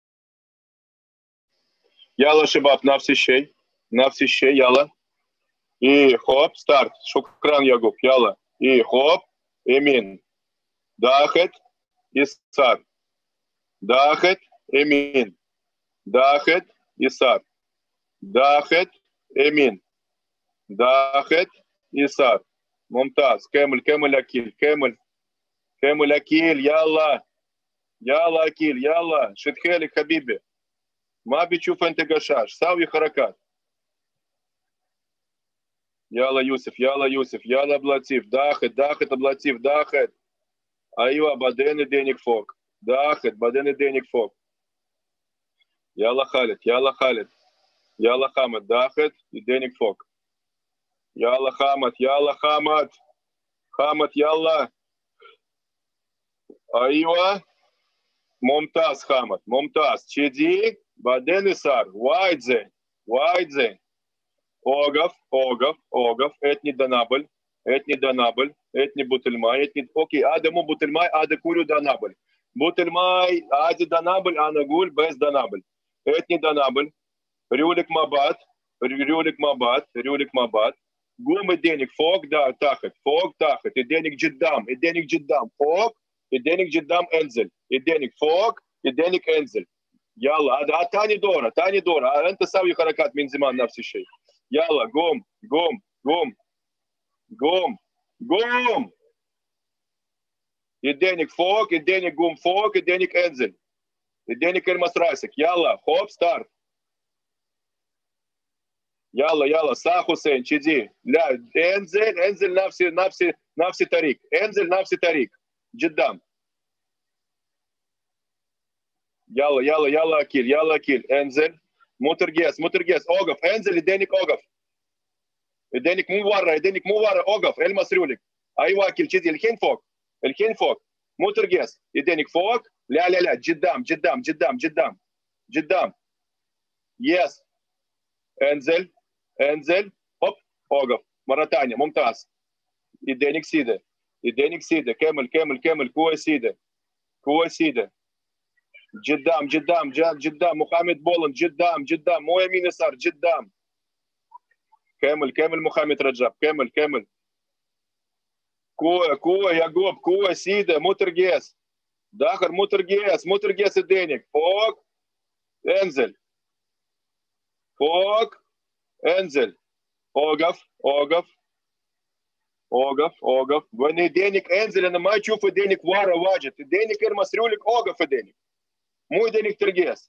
يلا شباب نفس الشيء نفس الشيء يلا И хоп, старт. Шукран Ягуб. Яла. И хоп, эмин. Дахет, исар. Дахет, эмин. Дахет, исар. Дахет, эмин. Дахет, исар. Мумтаз. Кемель, кемель, акиль. Кемель. Кемель, акиль. Яла. Яла, акиль. Яла. Шитхели, хабиби. Маби чуфен тегашаш. Сави харакат. Яла Юсеф, Яла Юсеф, Яла Аблатив, Дахет, Дахет Аблатив, Дахет. Айва, Баден и Деник Фок. Дахет, Баден и Деник Фок. Яла Халет, Яла Халет. Яла Хамад, Дахет и Деник Фок. Яла Хамад, Яла Хамад. Хамад, Яла. Айва. Мумтаз Хамад, Мумтаз. Чеди, Баден и Сар. Вайдзе, Вайдзе. Огав, Огав, Огав, Этни Данабль, Этни Данабль, Этни Бутельмай, Этни... Окей, Адему Бутельмай, Аде Курю Данабль. Бутельмай, Аде Данабль, Анагуль, без Данабль. Этни Данабль, Рюлик Мабат, Рюлик Мабат, Рюлик Мабат. Гум и денег, Фок, да, Тахет, Фок, Тахет, и денег Джиддам, и денег Джиддам, Фок, и денег Джиддам Энзель, и денег Фок, и денег Энзель. Яла, а Тани Дора, а это самый харакат Минзиман на все шеи. Яла, гом, гом, гом, гом, гом. И денег Фок, и денег Гум Фок, и денег Энзель. И денег Эльмасрасик. Яла, хоп, старт. Яла, яла, Са Хусейн, Чиди. Энзель, Энзель навси тарик. Энзель навси тарик. Джиддам. Яла, яла, яла, Акиль, Энзель. Мутергес, Огов, Энзель и денег Огов. И денег Мувара, Огов, Эльмас Рюлик. Айвакиль, Чиди, Эльхейн Фок. Мутергес, и денег Фок. Ля-ля-ля, Джиддам. Yes. Энзель, хоп, Огов. Маратаня, Мумтаз. И денег Сиде. Кемель, Куа Сиде. Джиддам, Мухаммед Болан, Джиддам, мой Аминесар, Джиддам. Кемель, Мухаммед Раджаб, Кемель. Куа, Ягоб, Куа, Сида, Мутергес. Дахар, Мутергес и денег. Фок, Энзель. Огов. Вani денег Энзеля на мачуф и денег Вара ваджет. И денег Эрмас Рюлик, Огов и денег. Мой денег Тергес.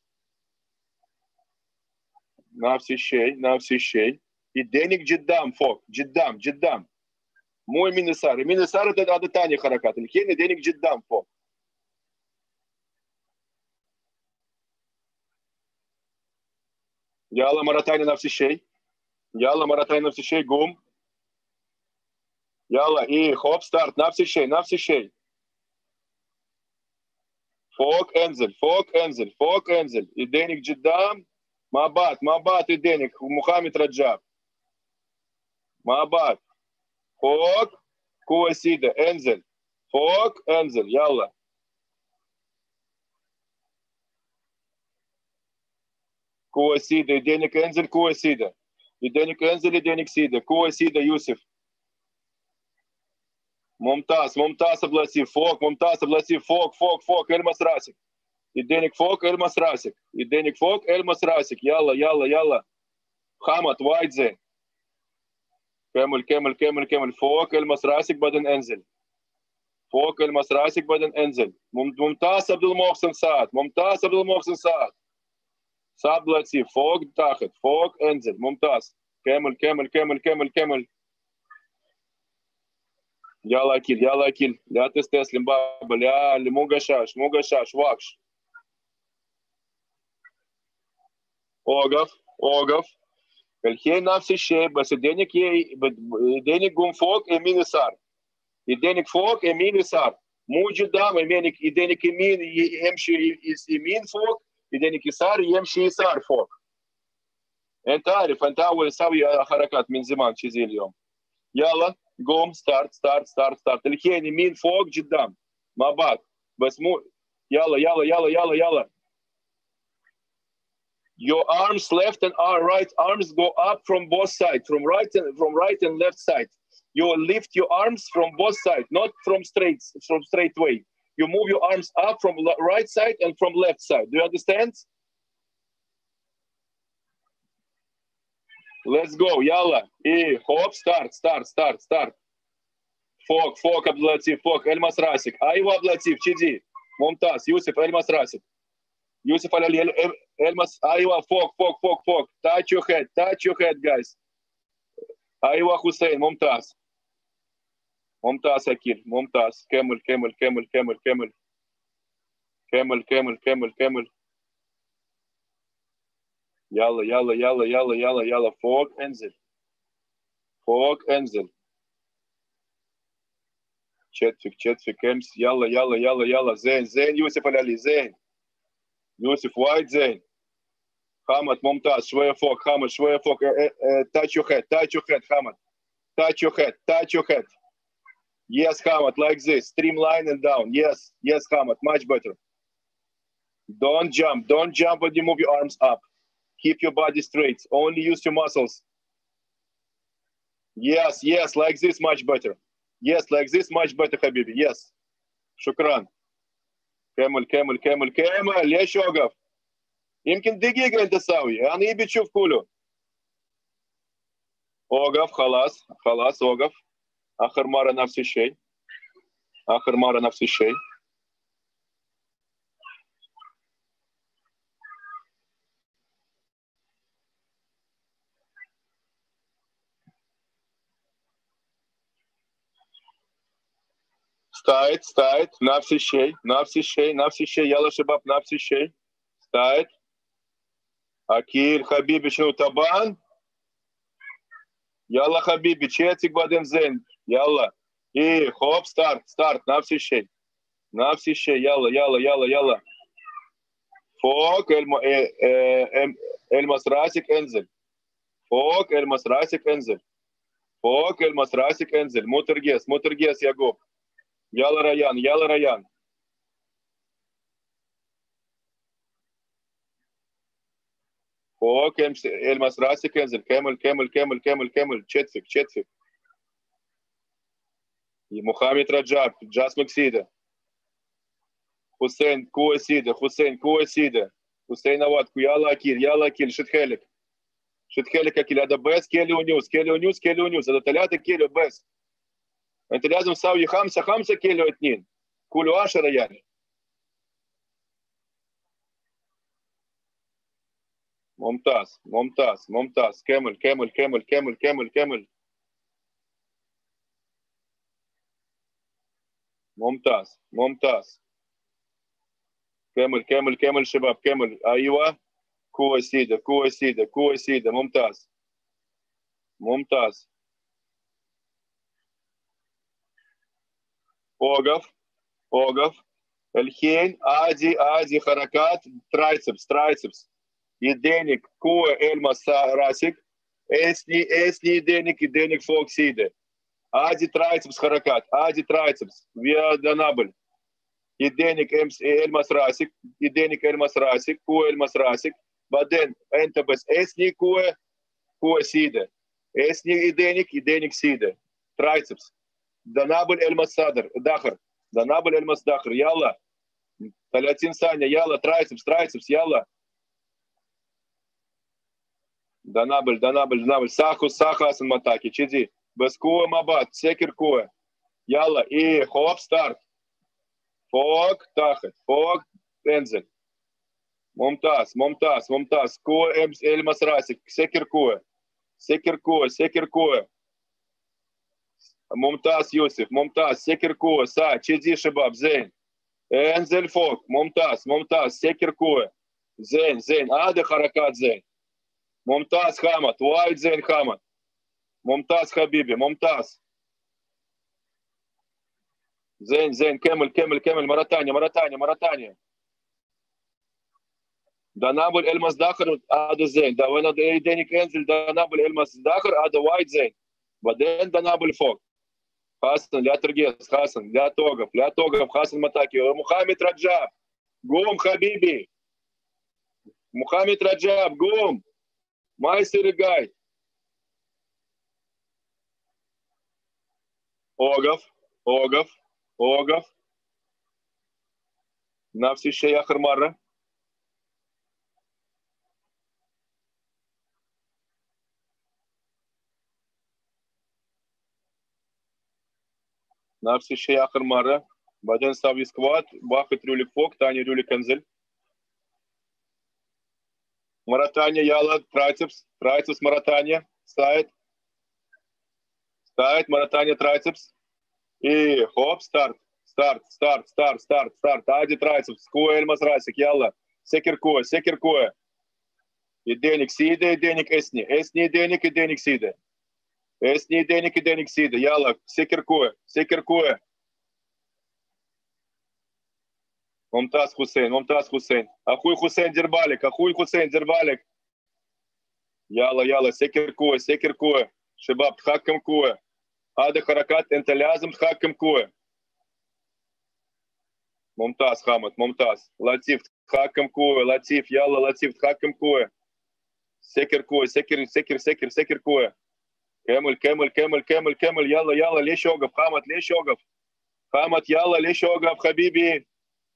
На все щей. И денег Джиддам, Фок. Джиддам. Мой Минесар. И Минесар это Адатани Харакат. Ильхейн и денег Джиддам, Фок. Яла Маратани на все щей. Гум. Яла, и хоп, старт, на все щей. Фок, Энзель. И денег Джиддам. Мабат и денег. Мухаммед Раджаб. Мабат. Фок, Куасида, Энзель. Фок, Энзель, Яла. Куасида, и денег Энзель, Куасида. И денег Энзель, и денег Сида. Куасида, Юсеф. Мумтаз обласив, Фок, Эльмас Расик. И денег Фок, Эльмас Расик. Яла. Хамат, Вайдзе. Кемель. Фок, Эльмас Расик, Баден Энзель. Мумтаз Абдулмохсен Саад. Саад Латиф, Фок, Тахет, Фок, Энзель. Мумтаз. Кемель. Яла Акиль. Ля Тестес, Лимбаба, Ля Мугашаш, Вакш. Огов. Эльхей на все щей, бас и денег Гумфок и Минесар. И денег Фок и Минесар. Муджидам и денег Имин, и Емши Имин Фок, и денег Исар, и Емши Исар Фок. Энтариф, Сави Харакат Минзиман Чизильем. Яла. Гом, старт. Эльхейн, Мин, Фок, Джиддам. Мабат. Яла. Your arms, left and right arms, go up from both sides, from right and left side. You lift your arms from both sides, not from straight way. You move your arms up from right side and from left side. Do you understand? Let's go. Yalla. Hop, start. Fok, Abdulatif, Fok, Elmas Rasik. Aywa Abdulatif, Chidi. Mumtaz, Yusuf, Elmas Rasik. Yusuf Ali, Elmas, Aywa, Fok. Touch your head, guys. Aywa Hussein, Mumtaz. Mumtaz Akil, Mumtaz. Camel. Yalla. Fok, Enzel. Четвик, Ems. Yalla. Zain, Yusuf Ali, Zain. Yusuf White, Zain. Hamad, Mumtaz, Shwaya Fok, Hamad, Shwaya Fok. Touch your head, Hamad. Touch your head. Yes, Hamad, like this. Streamline and down. Yes, Hamad, much better. Don't jump when you move your arms up. Keep your body straight. Only use your muscles. Yes, like this, much better. Yes, like this, much better, Habibi. Yes. Shukran. Camel. ليش وقف؟ يمكن دقيقة أنت تساوي. أنا يبي تشوف كله. وقف خلاص وقف. آخر مرة نفس الشيء. ستايت نفس الشيء يلا شباب نفس الشيء ستايت أكيد حبيبي شنو طبعا يلا حبيبي تشيتك بعدين زين يلا هوب ستارت نفس الشيء يلا فوق المس راسك انزل فوق المس راسك انزل مو ترقيس يعقوب يلا ريان فوق المس راسك انزل كمل تشتفك محمد رجاب جاسمك سيدة حسين كوة سيدة حسين أوادكو يلا أكيل شد حيلك أكيل هذا بس كيلي ونيوز هذا 3 كيلو بس أنت لازم تساوي 5 كيلو 2 كله 10 يعني ممتاز كمل ممتاز كمل شباب كمل أيوة كوة سيدة ممتاز اوقف الحين عادي حركات ترايسبس يدينك قوة المس راسك اسني يدينك فوق سيدة عادي ترايسبس حركات عادي ترايسبس ويا دنابل يدينك المس راسك قوة المس راسك بعدين انت بس اسني قوة سيدة اسني يدينك سيدة ترايسبس دنابل المس صدر داخل دنابل المس داخل يلا 30 ثانية يلا ترايسبس يلا دنابل ساخو المتاكي تشيزي بس قوة ما بعد سكر قوة يلا هوب ستارت فوق تاخد فوق انزل ممتاز قوة المس راسك سكر قوة ممتاز يوسف ممتاز سكر قوة تشيزي شباب زين انزل فوق ممتاز سكر قوة زين هذه حركات زين ممتاز حامد وايد زين حامد ممتاز حبيبي ممتاز زين كمل مرة ثانية دنابل المس داخل هذا زين ده وانا يدينك انزل دنابل المس داخل هذا وايد زين بعدين دنابل فوق حسن لا ترقص حسن لا توقف حسن متاكي محمد رجاب قوم حبيبي Мухаммед Раджаб, Гум. Майстер Гайд. Огов, Огов, Огов. Навси Шей Ахар Марра. Навси Шей Ахар Марра. Баден Сави Скват. Бахет Рюлик Фок. Таня Рюлик Энзель. Маратания Яла. Трайцепс. Трайцепс Маратания. Стает. Стает Маратания Трайцепс. И хоп, старт. Старт, старт, старт, старт, старт. Ади Трайцепс. Куэ Эльмас Расик. Яла. Секер Куэ, Секер Куэ. И Деник Сиде, и Деник Эсни. Эсни и Деник, и Деник Сиде. Эсни и Деник, и Деник Сиде. Яла. Секер Куэ, Секер Куэ. Мумтаз Хусейн, Мумтаз Хусейн. Ахуй Хусейн Дербалик, Ахуй Хусейн Дербалик. Яла, Яла. Секер Куэ, Секер Куэ. Шибаб Тхаккам Куэ. Ада Харакат Энталязм Тхаккам Куэ. Мумтаз Хамад, Мумтаз. Латиф Тхаккам Куэ. Латиф, Яла, Латиф Тхаккам Куэ. Секер Куэ, Секер, Секер, Секер, Секер Куэ. Кемель, Кемель, Кемель, Кемель, Кемель. Яла, Яла, Лещогов. Хамад, Лещогов. Хамад, Яла, Лещогов. Хабиби.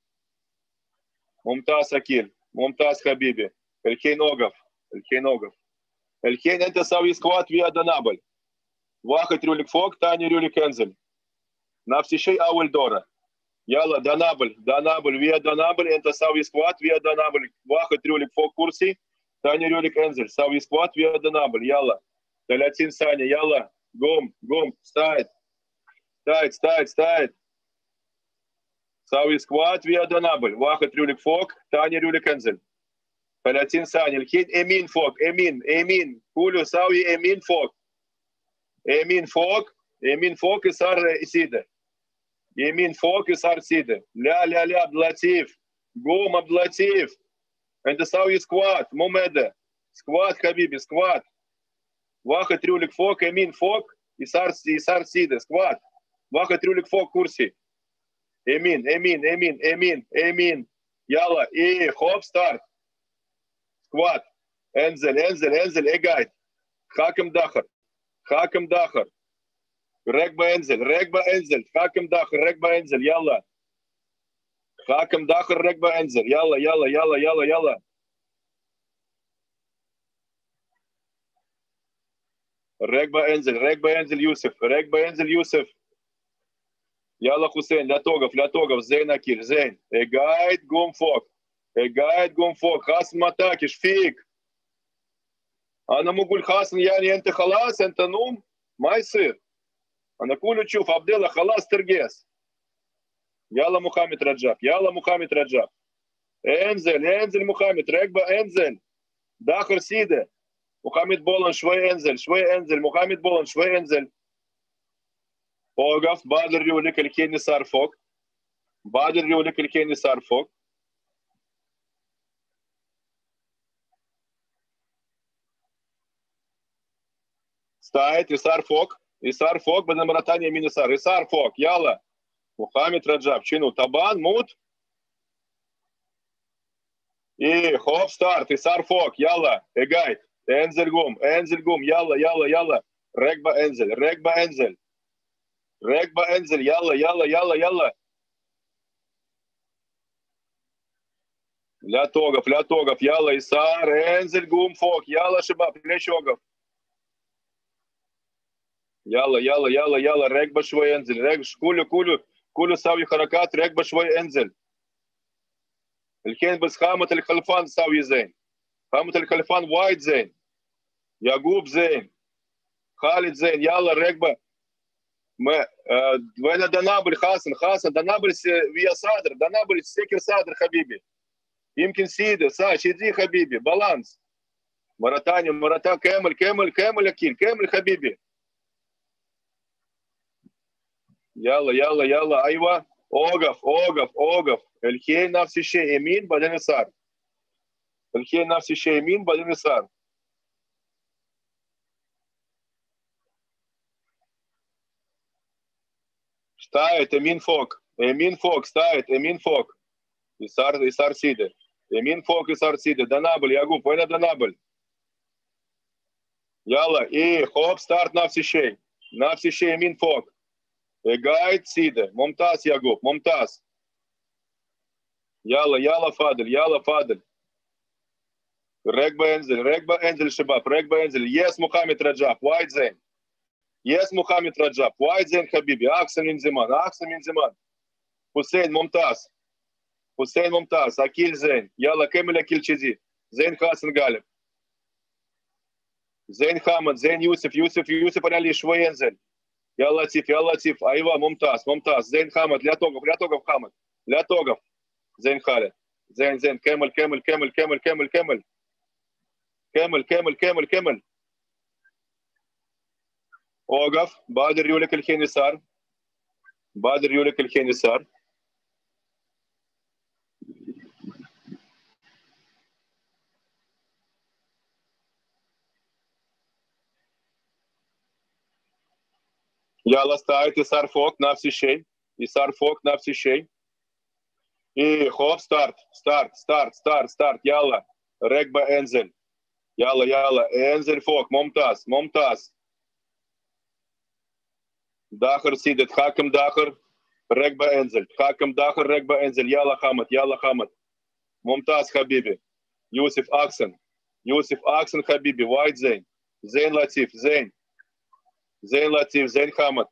Мумтаз Акиль. Мумтаз Хабиби. Эльхейн Огов. Эльхейн Огов. Эльхейн это Сави Скват Виа Данабль. Вахат Рюлик Фок, Таня Рюлик Энзель. Навсишей Ауэльдора. Яла, Данабль, Данабль, Виа Данабль, это Сави Скват Виа Данабль. Вахат Рюлик Фок Курси, Таня Рюлик Энзель. Сави Скват Виа Данабль. Яла. Талятин Саня. Яла. Гум, Гум. Стает. Стает, стает, стает. Сави Скват Виа Данабль. Вахат Рюлик Фок, Таня Рюлик Энзель. Талятин Саня. Эльхин Эмин Фок. Эмин, Эмин. Кулю Сави Эмин Фок. Эмин Фок. Эмин Фок и Сар Сиде. Емин Фок и Сар Сиде. Ля-ля-ля, Абдлатив. Гум, Абдлатив. Это Сауи Скват. Мумеде. Скват, Хабиби, Скват. Ваха Трюлик Фок, Эмин Фок и Сар Сиде. Скват. Ваха Трюлик Фок, Курси. Эмин, Эмин, Эмин, Эмин, Эмин. Яла. И хоп, старт. Скват. Энзель, Энзель, Энзель, Эгайд. Хакем Дахар. Хакем Дахар. Регба Энзель, Регба Энзель, Хакем Дахар, Регба Энзель, Яла. Хакем Дахар, Регба Энзель, Яла, Яла, Яла, Яла, Яла. Регба Энзель Юсеф, Регба Энзель Юсеф. Яла Хусейн, Лятогов, Лятогов, Зейн Акиль, Зейн. Эгайд Гумфок, Эгайд Гумфок, Хасан Матакиш, Фиг. Ана Мугуль Хасан, Яни Энте Халас, Энте Нум, Майсыр. Ана Кулю Чуф, Абдела Халас Тергес. Яла Мухаммед Раджаб, Яла Мухаммед Раджаб. Энзель, Энзель Мухаммед, Регба Энзель. Дахар Сиде. Мухаммед Болан, Швей Энзель, Мухаммед Болан, Швей Энзель. Огав, Бадр Рюлик, Эльхейни Сарфок. Бадр Рюлик, Эльхейни Сарфок. Стает Исар Фок. Исар Фок, Баден Маратания Минисар. Исар Фок, Яла. Мухаммед Раджаб, Чину Табан, Мут. И хоп, старт. Исар Фок, Яла. Эгайд. Энзель Гум, Яла, Яла, Яла. Регба Энзель, Регба Энзель. Регба Энзель, Яла, Яла, Яла, Яла. Лятогов, Лятогов, Яла, Исар, Энзель Гум, Фок, Яла, Шибаб, Лещогов. Яла, Яла, Яла, Яла, Регба Швой Энзель, Регш, Кулю Сави Харакат, Регба Швой Энзель. Эльхейн Бес Хамат Эль Хальфан Сави Зейн. Хамат Эль Хальфан Вайд Зейн. Ягуб Зейн. Халид Зейн, Яла, Регба. Вена Данабль, Хасан, Данабль Вия Садр, Данабль Секер Садр, Хабиби. Имкин Сиде, Сач, иди, Хабиби, баланс. Маратани, Марата, Кемель, Акиль, Кемель, Хабиби. Яла, Яла, Яла, Айва. Огов. Эльхей Навсише Эмин, Баден Исар. Эльхей Навсише Эмин, Баден Исар. Стает Эмин Фок, стает Эмин Фок. Исар Сиде. يمين فوق يسار سيدة دنابل يعقوب وين دنابل يلا ايه خوب ستارت نفس الشيء يمين فوق قايد سيدة ممتاز يعقوب ممتاز يلا فادل ركبة انزل شباب ركبة انزل يس محمد رجب وايد زين يس محمد رجب وايد زين حبيبي احسن من زمان حسين ممتاز اكيل زين يلا كمل اكيل شذي زين حسن غالب زين حامد زين يوسف انا لي شوي ينزل يلا لطيف ايوه ممتاز زين حامد لا توقف حامد لا توقف زين خالد زين كمل اوقف بادر ريولك الحين يسار يلا ستارت يسار فوق نفس الشيء ايه خوب ستارت يلا ركبة انزل يلا انزل فوق ممتاز داخل سيدة تحكم داخل ركبة انزل يلا خامد ممتاز حبيبي يوسف اكسن حبيبي وايد زين لطيف زين حامد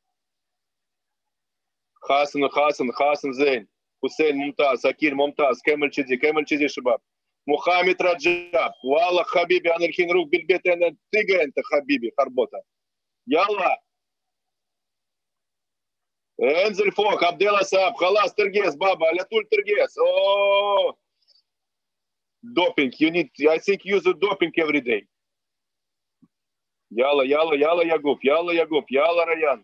خاسن زين حسين ممتاز اكيد ممتاز كمل كذي شباب محمد رجب والله حبيبي انا الحين روح بالبيت انا تيجي انت حبيبي خربوطه يلا انزل فوق عبد الله ساب خلاص ترقيص بابا على طول ترقيص اوه doping you need I think use the doping every day يلا يعقوب يلا ريان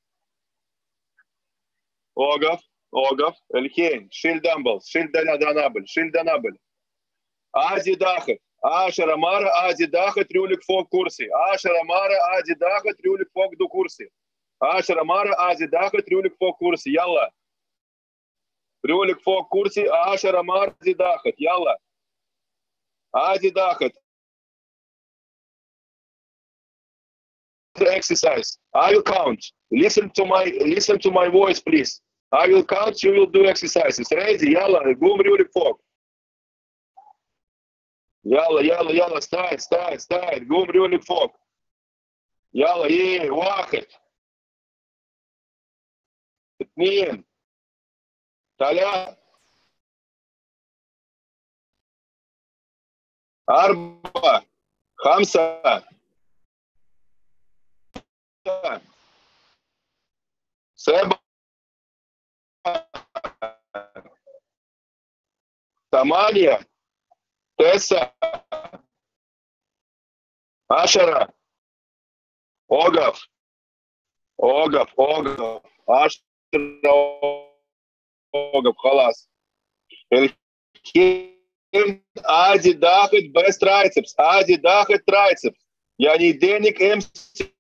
اوقف الحين شيل دمبلز شيل دنابل ادي داخل 10 مرة ادي داخل تريولك فوق كرسي 10 مرة ادي داخل تريولك فوق دو كرسي 10 مرة ادي داخل تريولك فوق كرسي يلا تريولك فوق كرسي 10 مرة ادي داخل يلا ادي داخل exercise I will count listen to my voice please I will count you will do exercises ready يلا قوم ريولك فوق يلا ستايل قوم ريولك فوق يلا ايه 1 2 3 4 5 7 8 9 10 اوقف 10 اوقف خلاص الحين ادي داخل بس ترايسبس ادي داخل ترايسبس يعني يدينك امسك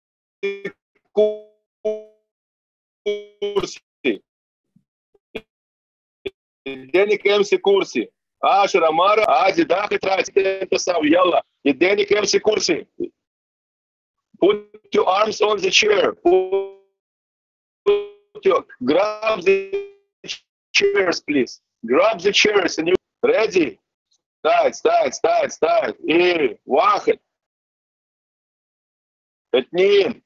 كرسي 10 مرة ادي داخل ترايسبس انت ساوي يلا يدينك امسك كرسي put your arms on the chair grab the chairs please grab the chairs and you ready ستايل ايه 1 2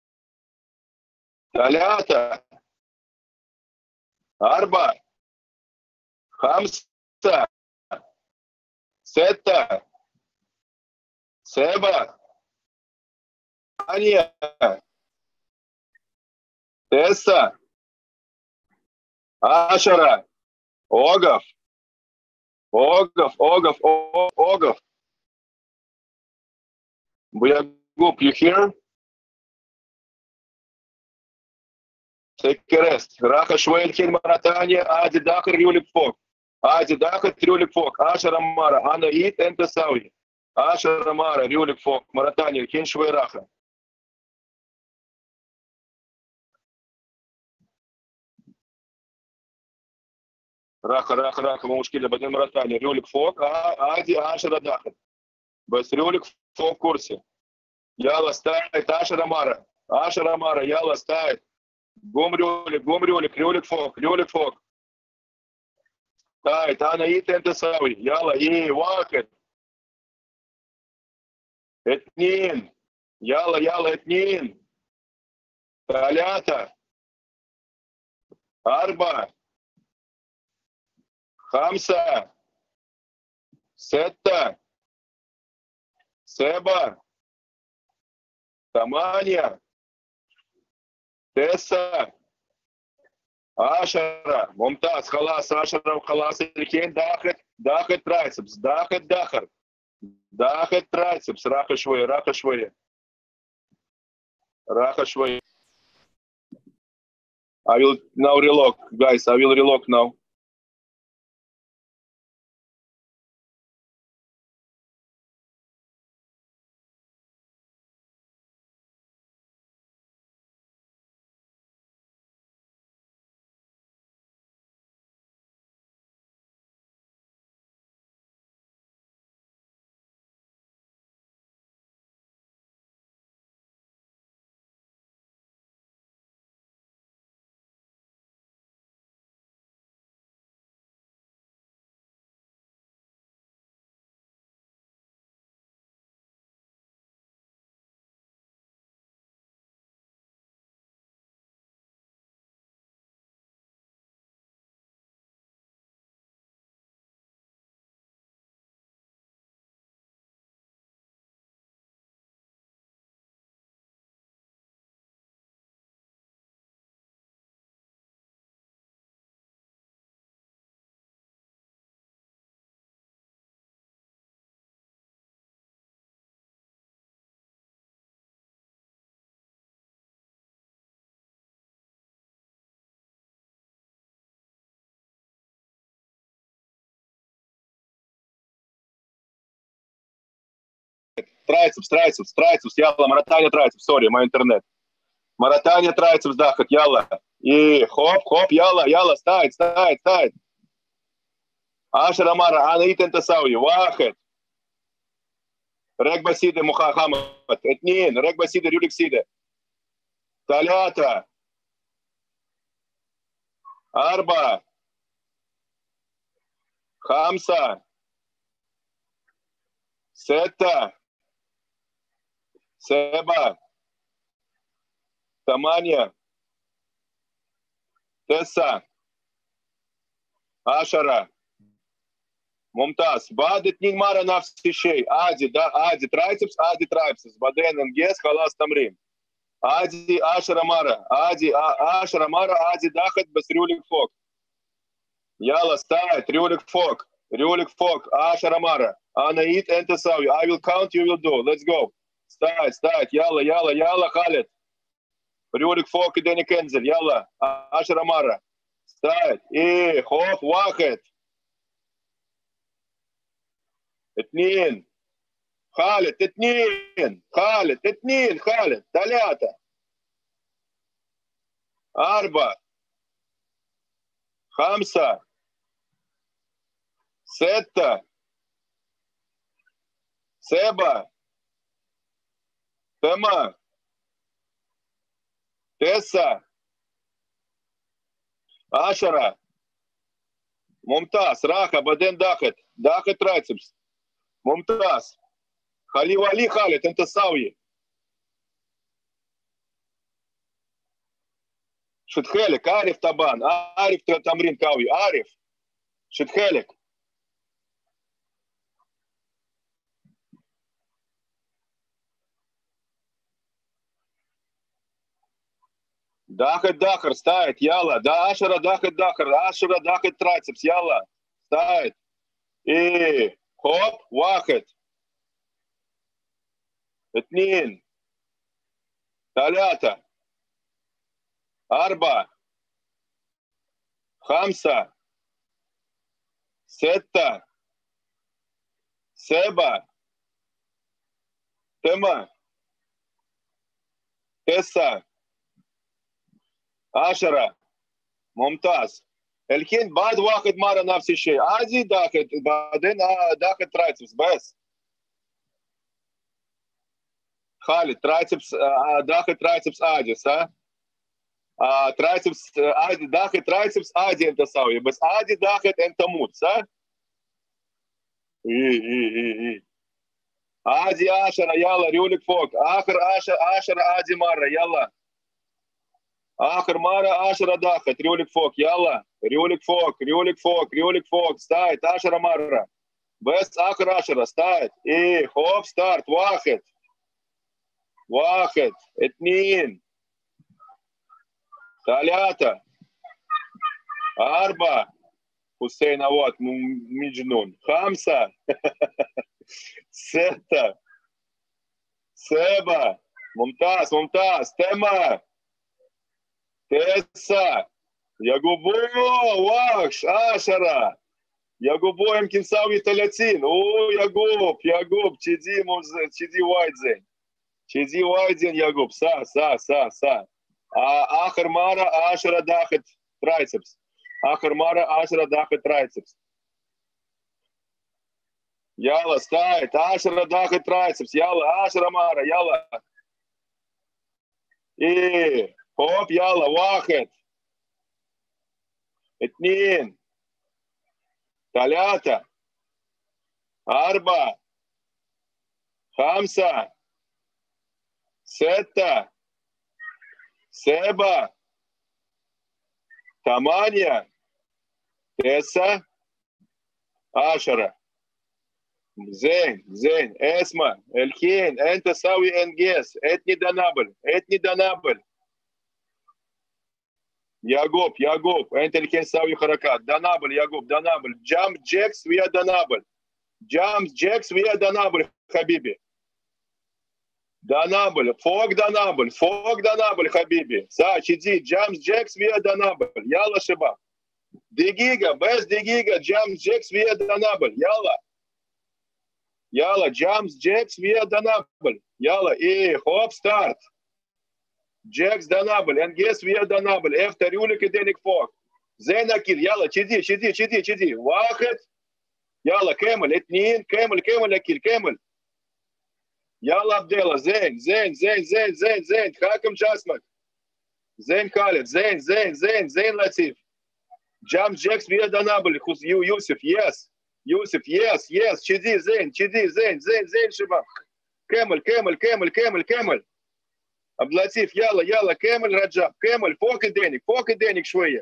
3 4 5 6 7 8 9 10 اوقف ابو يعقوب you here take a rest راحة شوي الحين مرة ثانية ادي داخل ريولك فوق 10 مرة انا ايد انت ساوي 10 مرة ريولك فوق مرة ثانية الحين شوي راحة راخة مشكلة بعدين مرة ثانية. ريولك فوق عادي 10 داخل بس ريولك فوق كرسي. يلا استعد 10 مرة 10 مرة. يلا استعد. قوم ريولك ريولك فوق ريولك فوق. استعد. أنا جيت أنت ساوي. يلا 1 2 يلا 2 3 4 5 6 7 8 9 10. ممتاز. خلاص 10 وخلاص. الحين داخل ترايسبس داخل ترايسبس. راخة شوية. I will now relock, guys. I will relock now. Трайцепс. Яла, Маратаня трайцепс. Сори, мой интернет. Маратаня трайцепс дахат. Яла. И хоп. Яла. Стайт. 10 مرة. أنا إيت أنت ساوي. 1 ركبة سيدة محمد. 2 ركبة سيدة ريولك سيدة. 3 4 5 6 7 8 9 10. ممتاز. بعد 2 مرة نفس الشيء. عادي ترايسبس بعدين انجز. خلاص تمرين. عادي 10 مرة. عادي 10 مرة. عادي داخل بس ريولك فوق. يلا ستارت. ريولك فوق 10 مرة. أنا جيت أنت ساوي. I will count, you will do. Let's go. ستارت. يلا خالد. ريولك فوق دينك انزل. يلا 10 مرة. ستارت. خوف. 1 2 خالد. 2 خالد. 3 4 5 6 7 8 9 10. ممتاز. راحة بعدين داخل ترايسبس. ممتاز. خلي ولي خالد انت تساوي. شد حيلك. عارف طبعا. عارف تمرين قوي. عارف. شد حيلك. داخل ستايت. يلا 10 داخل ترايسبس. يلا ستايت. هوب. 1 2 3 4 5 6 7 8 9 10. ممتاز. الحين بعد واحد مرة نفس الشيء عادي داخل بعدين داخل ترايسبس بس. خالد ترايسبس داخل ترايسبس عادي صح؟ ترايسبس عادي داخل ترايسبس عادي انت ساوي بس عادي داخل انت موت صح؟ اي عادي 10 يلا ريولك فوق اخر 10 عادي مرة يلا اخر مرة 10 داخل ريولك فوق يلا ريولك فوق ريولك فوق ريولك فوق ستايت 10 مرة بس اخر 10 ستايت ايه خوف ستارت واحد اثنين ثلاثة أربعة حسين أوات مجنون 5 6 7 ممتاز 8 9 يعقوب وحش 10 يعقوب يمكن ساوي 30 اوه يعقوب تشيزي وايد زين تشيزي وايد زين يعقوب صح اخر مرة 10 داخل ترايسبس اخر مرة 10 داخل ترايسبس يلا ستايت 10 داخل ترايسبس يلا 10 مرة يلا ايه هوب يلا 1 2 3 4 5 6 7 8 9 10 زين اسمع الحين انت ساوي انجاز اتني دنابل يعقوب انت الحين ساوي حركات دنابل يعقوب جامب جيكس ويا دنابل حبيبي دنابل فوق دنابل حبيبي صح تزيد جامب جيكس ويا دنابل يلا شباب بس دقيقة جامب جيكس ويا دنابل يلا جامز جيكس ويا دنابل يلا ايه خوب ستارت جيكس دنابل انجيس ويا دنابل افتر يولك يدينك فوق زين اكيد يلا تشدي 1 يلا كمل 2 كمل اكيد كمل يلا عبد الله زين حاكم جسمك زين خالد زين لطيف جام جيكس ويا دنابل يوسف يس تشدي زين شباب كمل عبد اللطيف يلا كمل رجب كمل فوق الدينك شويه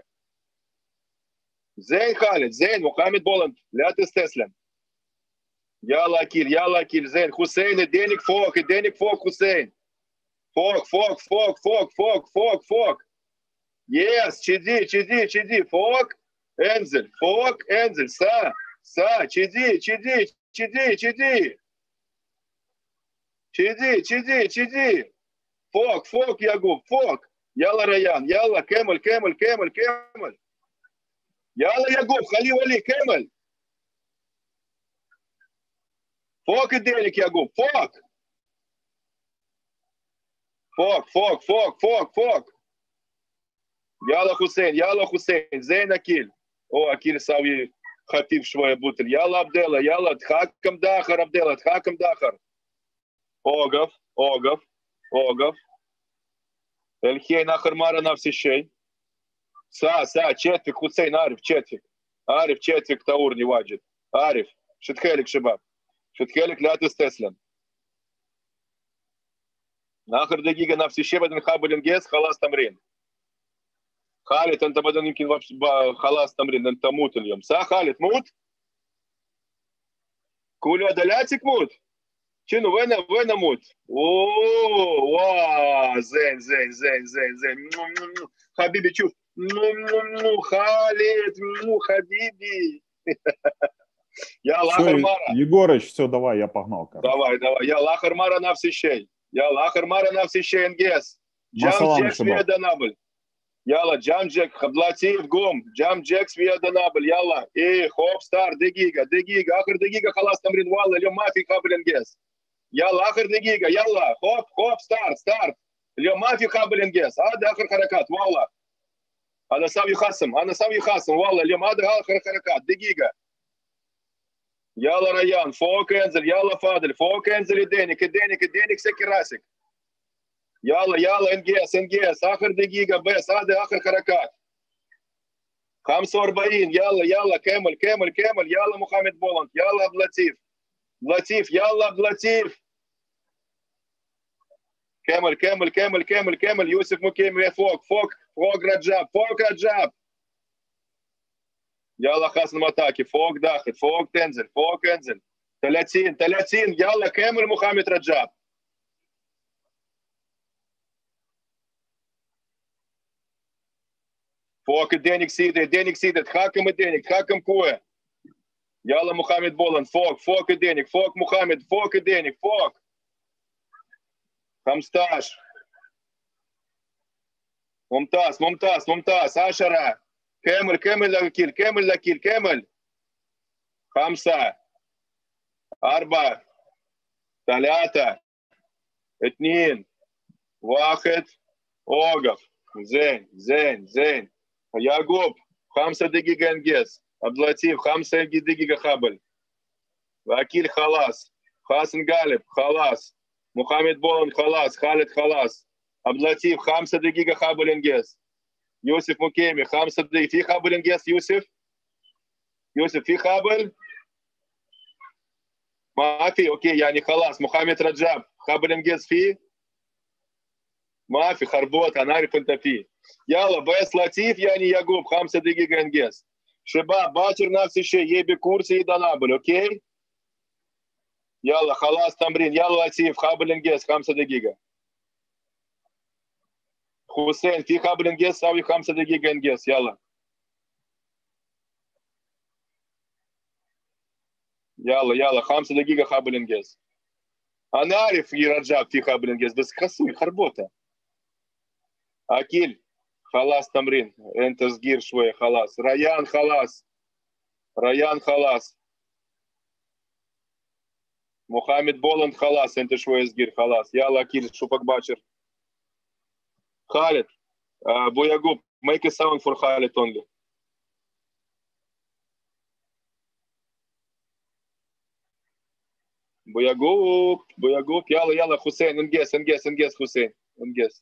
زين خالد زين مقامة بولند لا تستسلم يلا اكيل زين حسين الدينك فوق حسين فوق يس تشدي فوق انزل سا تشدي فوق يعقوب فوق يلا ريان يلا كمل يلا يعقوب خليه ولي كمل فوق الدينك يعقوب فوق يلا حسين زين اكيل اكيل ساوي خفيف شويه بوتل يلا عبد الله يلا تحكم داخل عبد الله تحكم داخل اوقف الحين اخر مره نفس الشيء ساعة تشتفك حسين عارف تشتفك تورني واجد عارف شد حيلك شباب لا تستسلم اخر دقيقه نفس الشيء بعدين نخابل انجاز خلاص تمرين خالد انت بعدين يمكن خلاص تمرين انت موت اليوم صح خالد موت كل عضلاتك موت شنو وين اموت اوه واو زين حبيبي شوف خالد حبيبي يلا все, اخر مره Егорыч, все, давай, я погнал. давай يلا اخر مره نفس الشيء انجاز جام جيكس ويا دنابل يلا جام جيك عبد اللطيف قوم جام جيكس ويا دنابل يلا ايه خوب ستار دقيقه اخر دقيقه خلاص تمرين والله اليوم ما في قابل انجاز يلا اخر دقيقه يلا خوب ستارت اليوم ما في قابل انجاز هذا اخر حركات والله أنا سام يخصم والله اليوم هذا حركات دقيقة. يلا ريان فوق انزل، يلا فاضل فوق انزل، يدينك سكر راسك. يلا انجيس آخر دقيقة بس، هذا آخر حركات. 45 يلا كمل يلا محمد بولند، يلا عبد اللطيف يلا عبد اللطيف. كمل يوسف مكيمي فوق رجاب. يلا خاص الماتاكي فوق داخل فوق تنزل فوق انزل. 30 يلا كمل محمد رجاب. فوق الدينك سيدة حاكم الدينك حاكم كوه. يلا محمد بولند فوق الدينك فوق محمد فوق الدينك فوق. 15 ممتاز 10 كمل لكيل 5 4 3 2 1 اوقف. زين يعقوب 5 دقيقة انجز. عبد اللطيف 5 دقيقة خبل. وأكيل خلاص. حسن قالب خلاص. محمد بولند خلاص. خالد خلاص. عبد اللطيف 5 دقيقة خبل انجز. يوسف مكيمي 5 دقيقة في خبل انجز. يوسف في خبل ما في. اوكي يعني خلاص. محمد رجاب خبل انجز فيه ما في خربوط. انا عارف انت فيه. يلا بس لطيف يعني يعقوب 5 دقيقة انجز. شباب باكر نفس الشيء يبي كورسي يدنابل. اوكي يلا خلاص تمرين. يلا لطيف خابل انجز 5 دقيقة. حسين في خابل انجز سوي 5 دقيقة انجز. يلا 5 دقيقة خابل انجز. انا عارف رجاب في خابل انجز بس خسوي خربوطة. اكيل خلاص تمرين. انت صغير شوية خلاص. ريان خلاص. محمد بولند خلاص. انت شوية صغير خلاص. يلا اكيل شوفك باكر. خالد ابو يعقوب make a sound for Khalid only. ابو يعقوب يلا حسين انجز حسين انجز.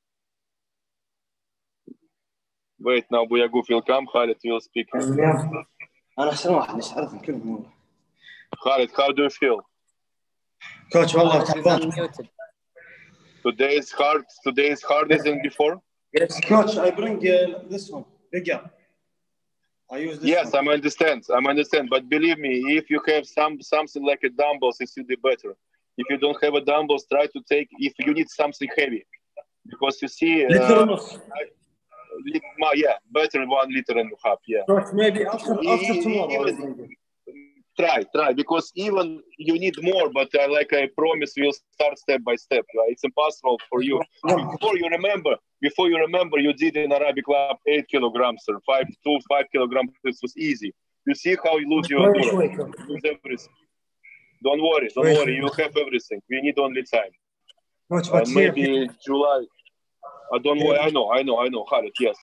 Wait now ابو يعقوب will come. Khalid will speak. انا احسن واحد مش عارفهم كلهم والله. Khalid, how do you feel? كوتش والله تعبان. Today is harder than before? Yes, coach, I bring this one bigger. I use this yes, one. I understand. But believe me, if you have something like a dumbbells, it will be better. If you don't have a dumbbells, try to take. If you need something heavy, because you see. Yeah, better 1.5 liters. Yeah. Coach, maybe after tomorrow. Try because even you need more, but like I promise, we'll start step by step. Right? It's impossible for you. Before you remember, you did in Arabic Club 8 kilograms or 5 kilograms. This was easy. You see how you lose your endurance. You lose everything. Don't worry. You have everything. We need only time. Coach, maybe July. Don't worry. I know, Khalid. Yes.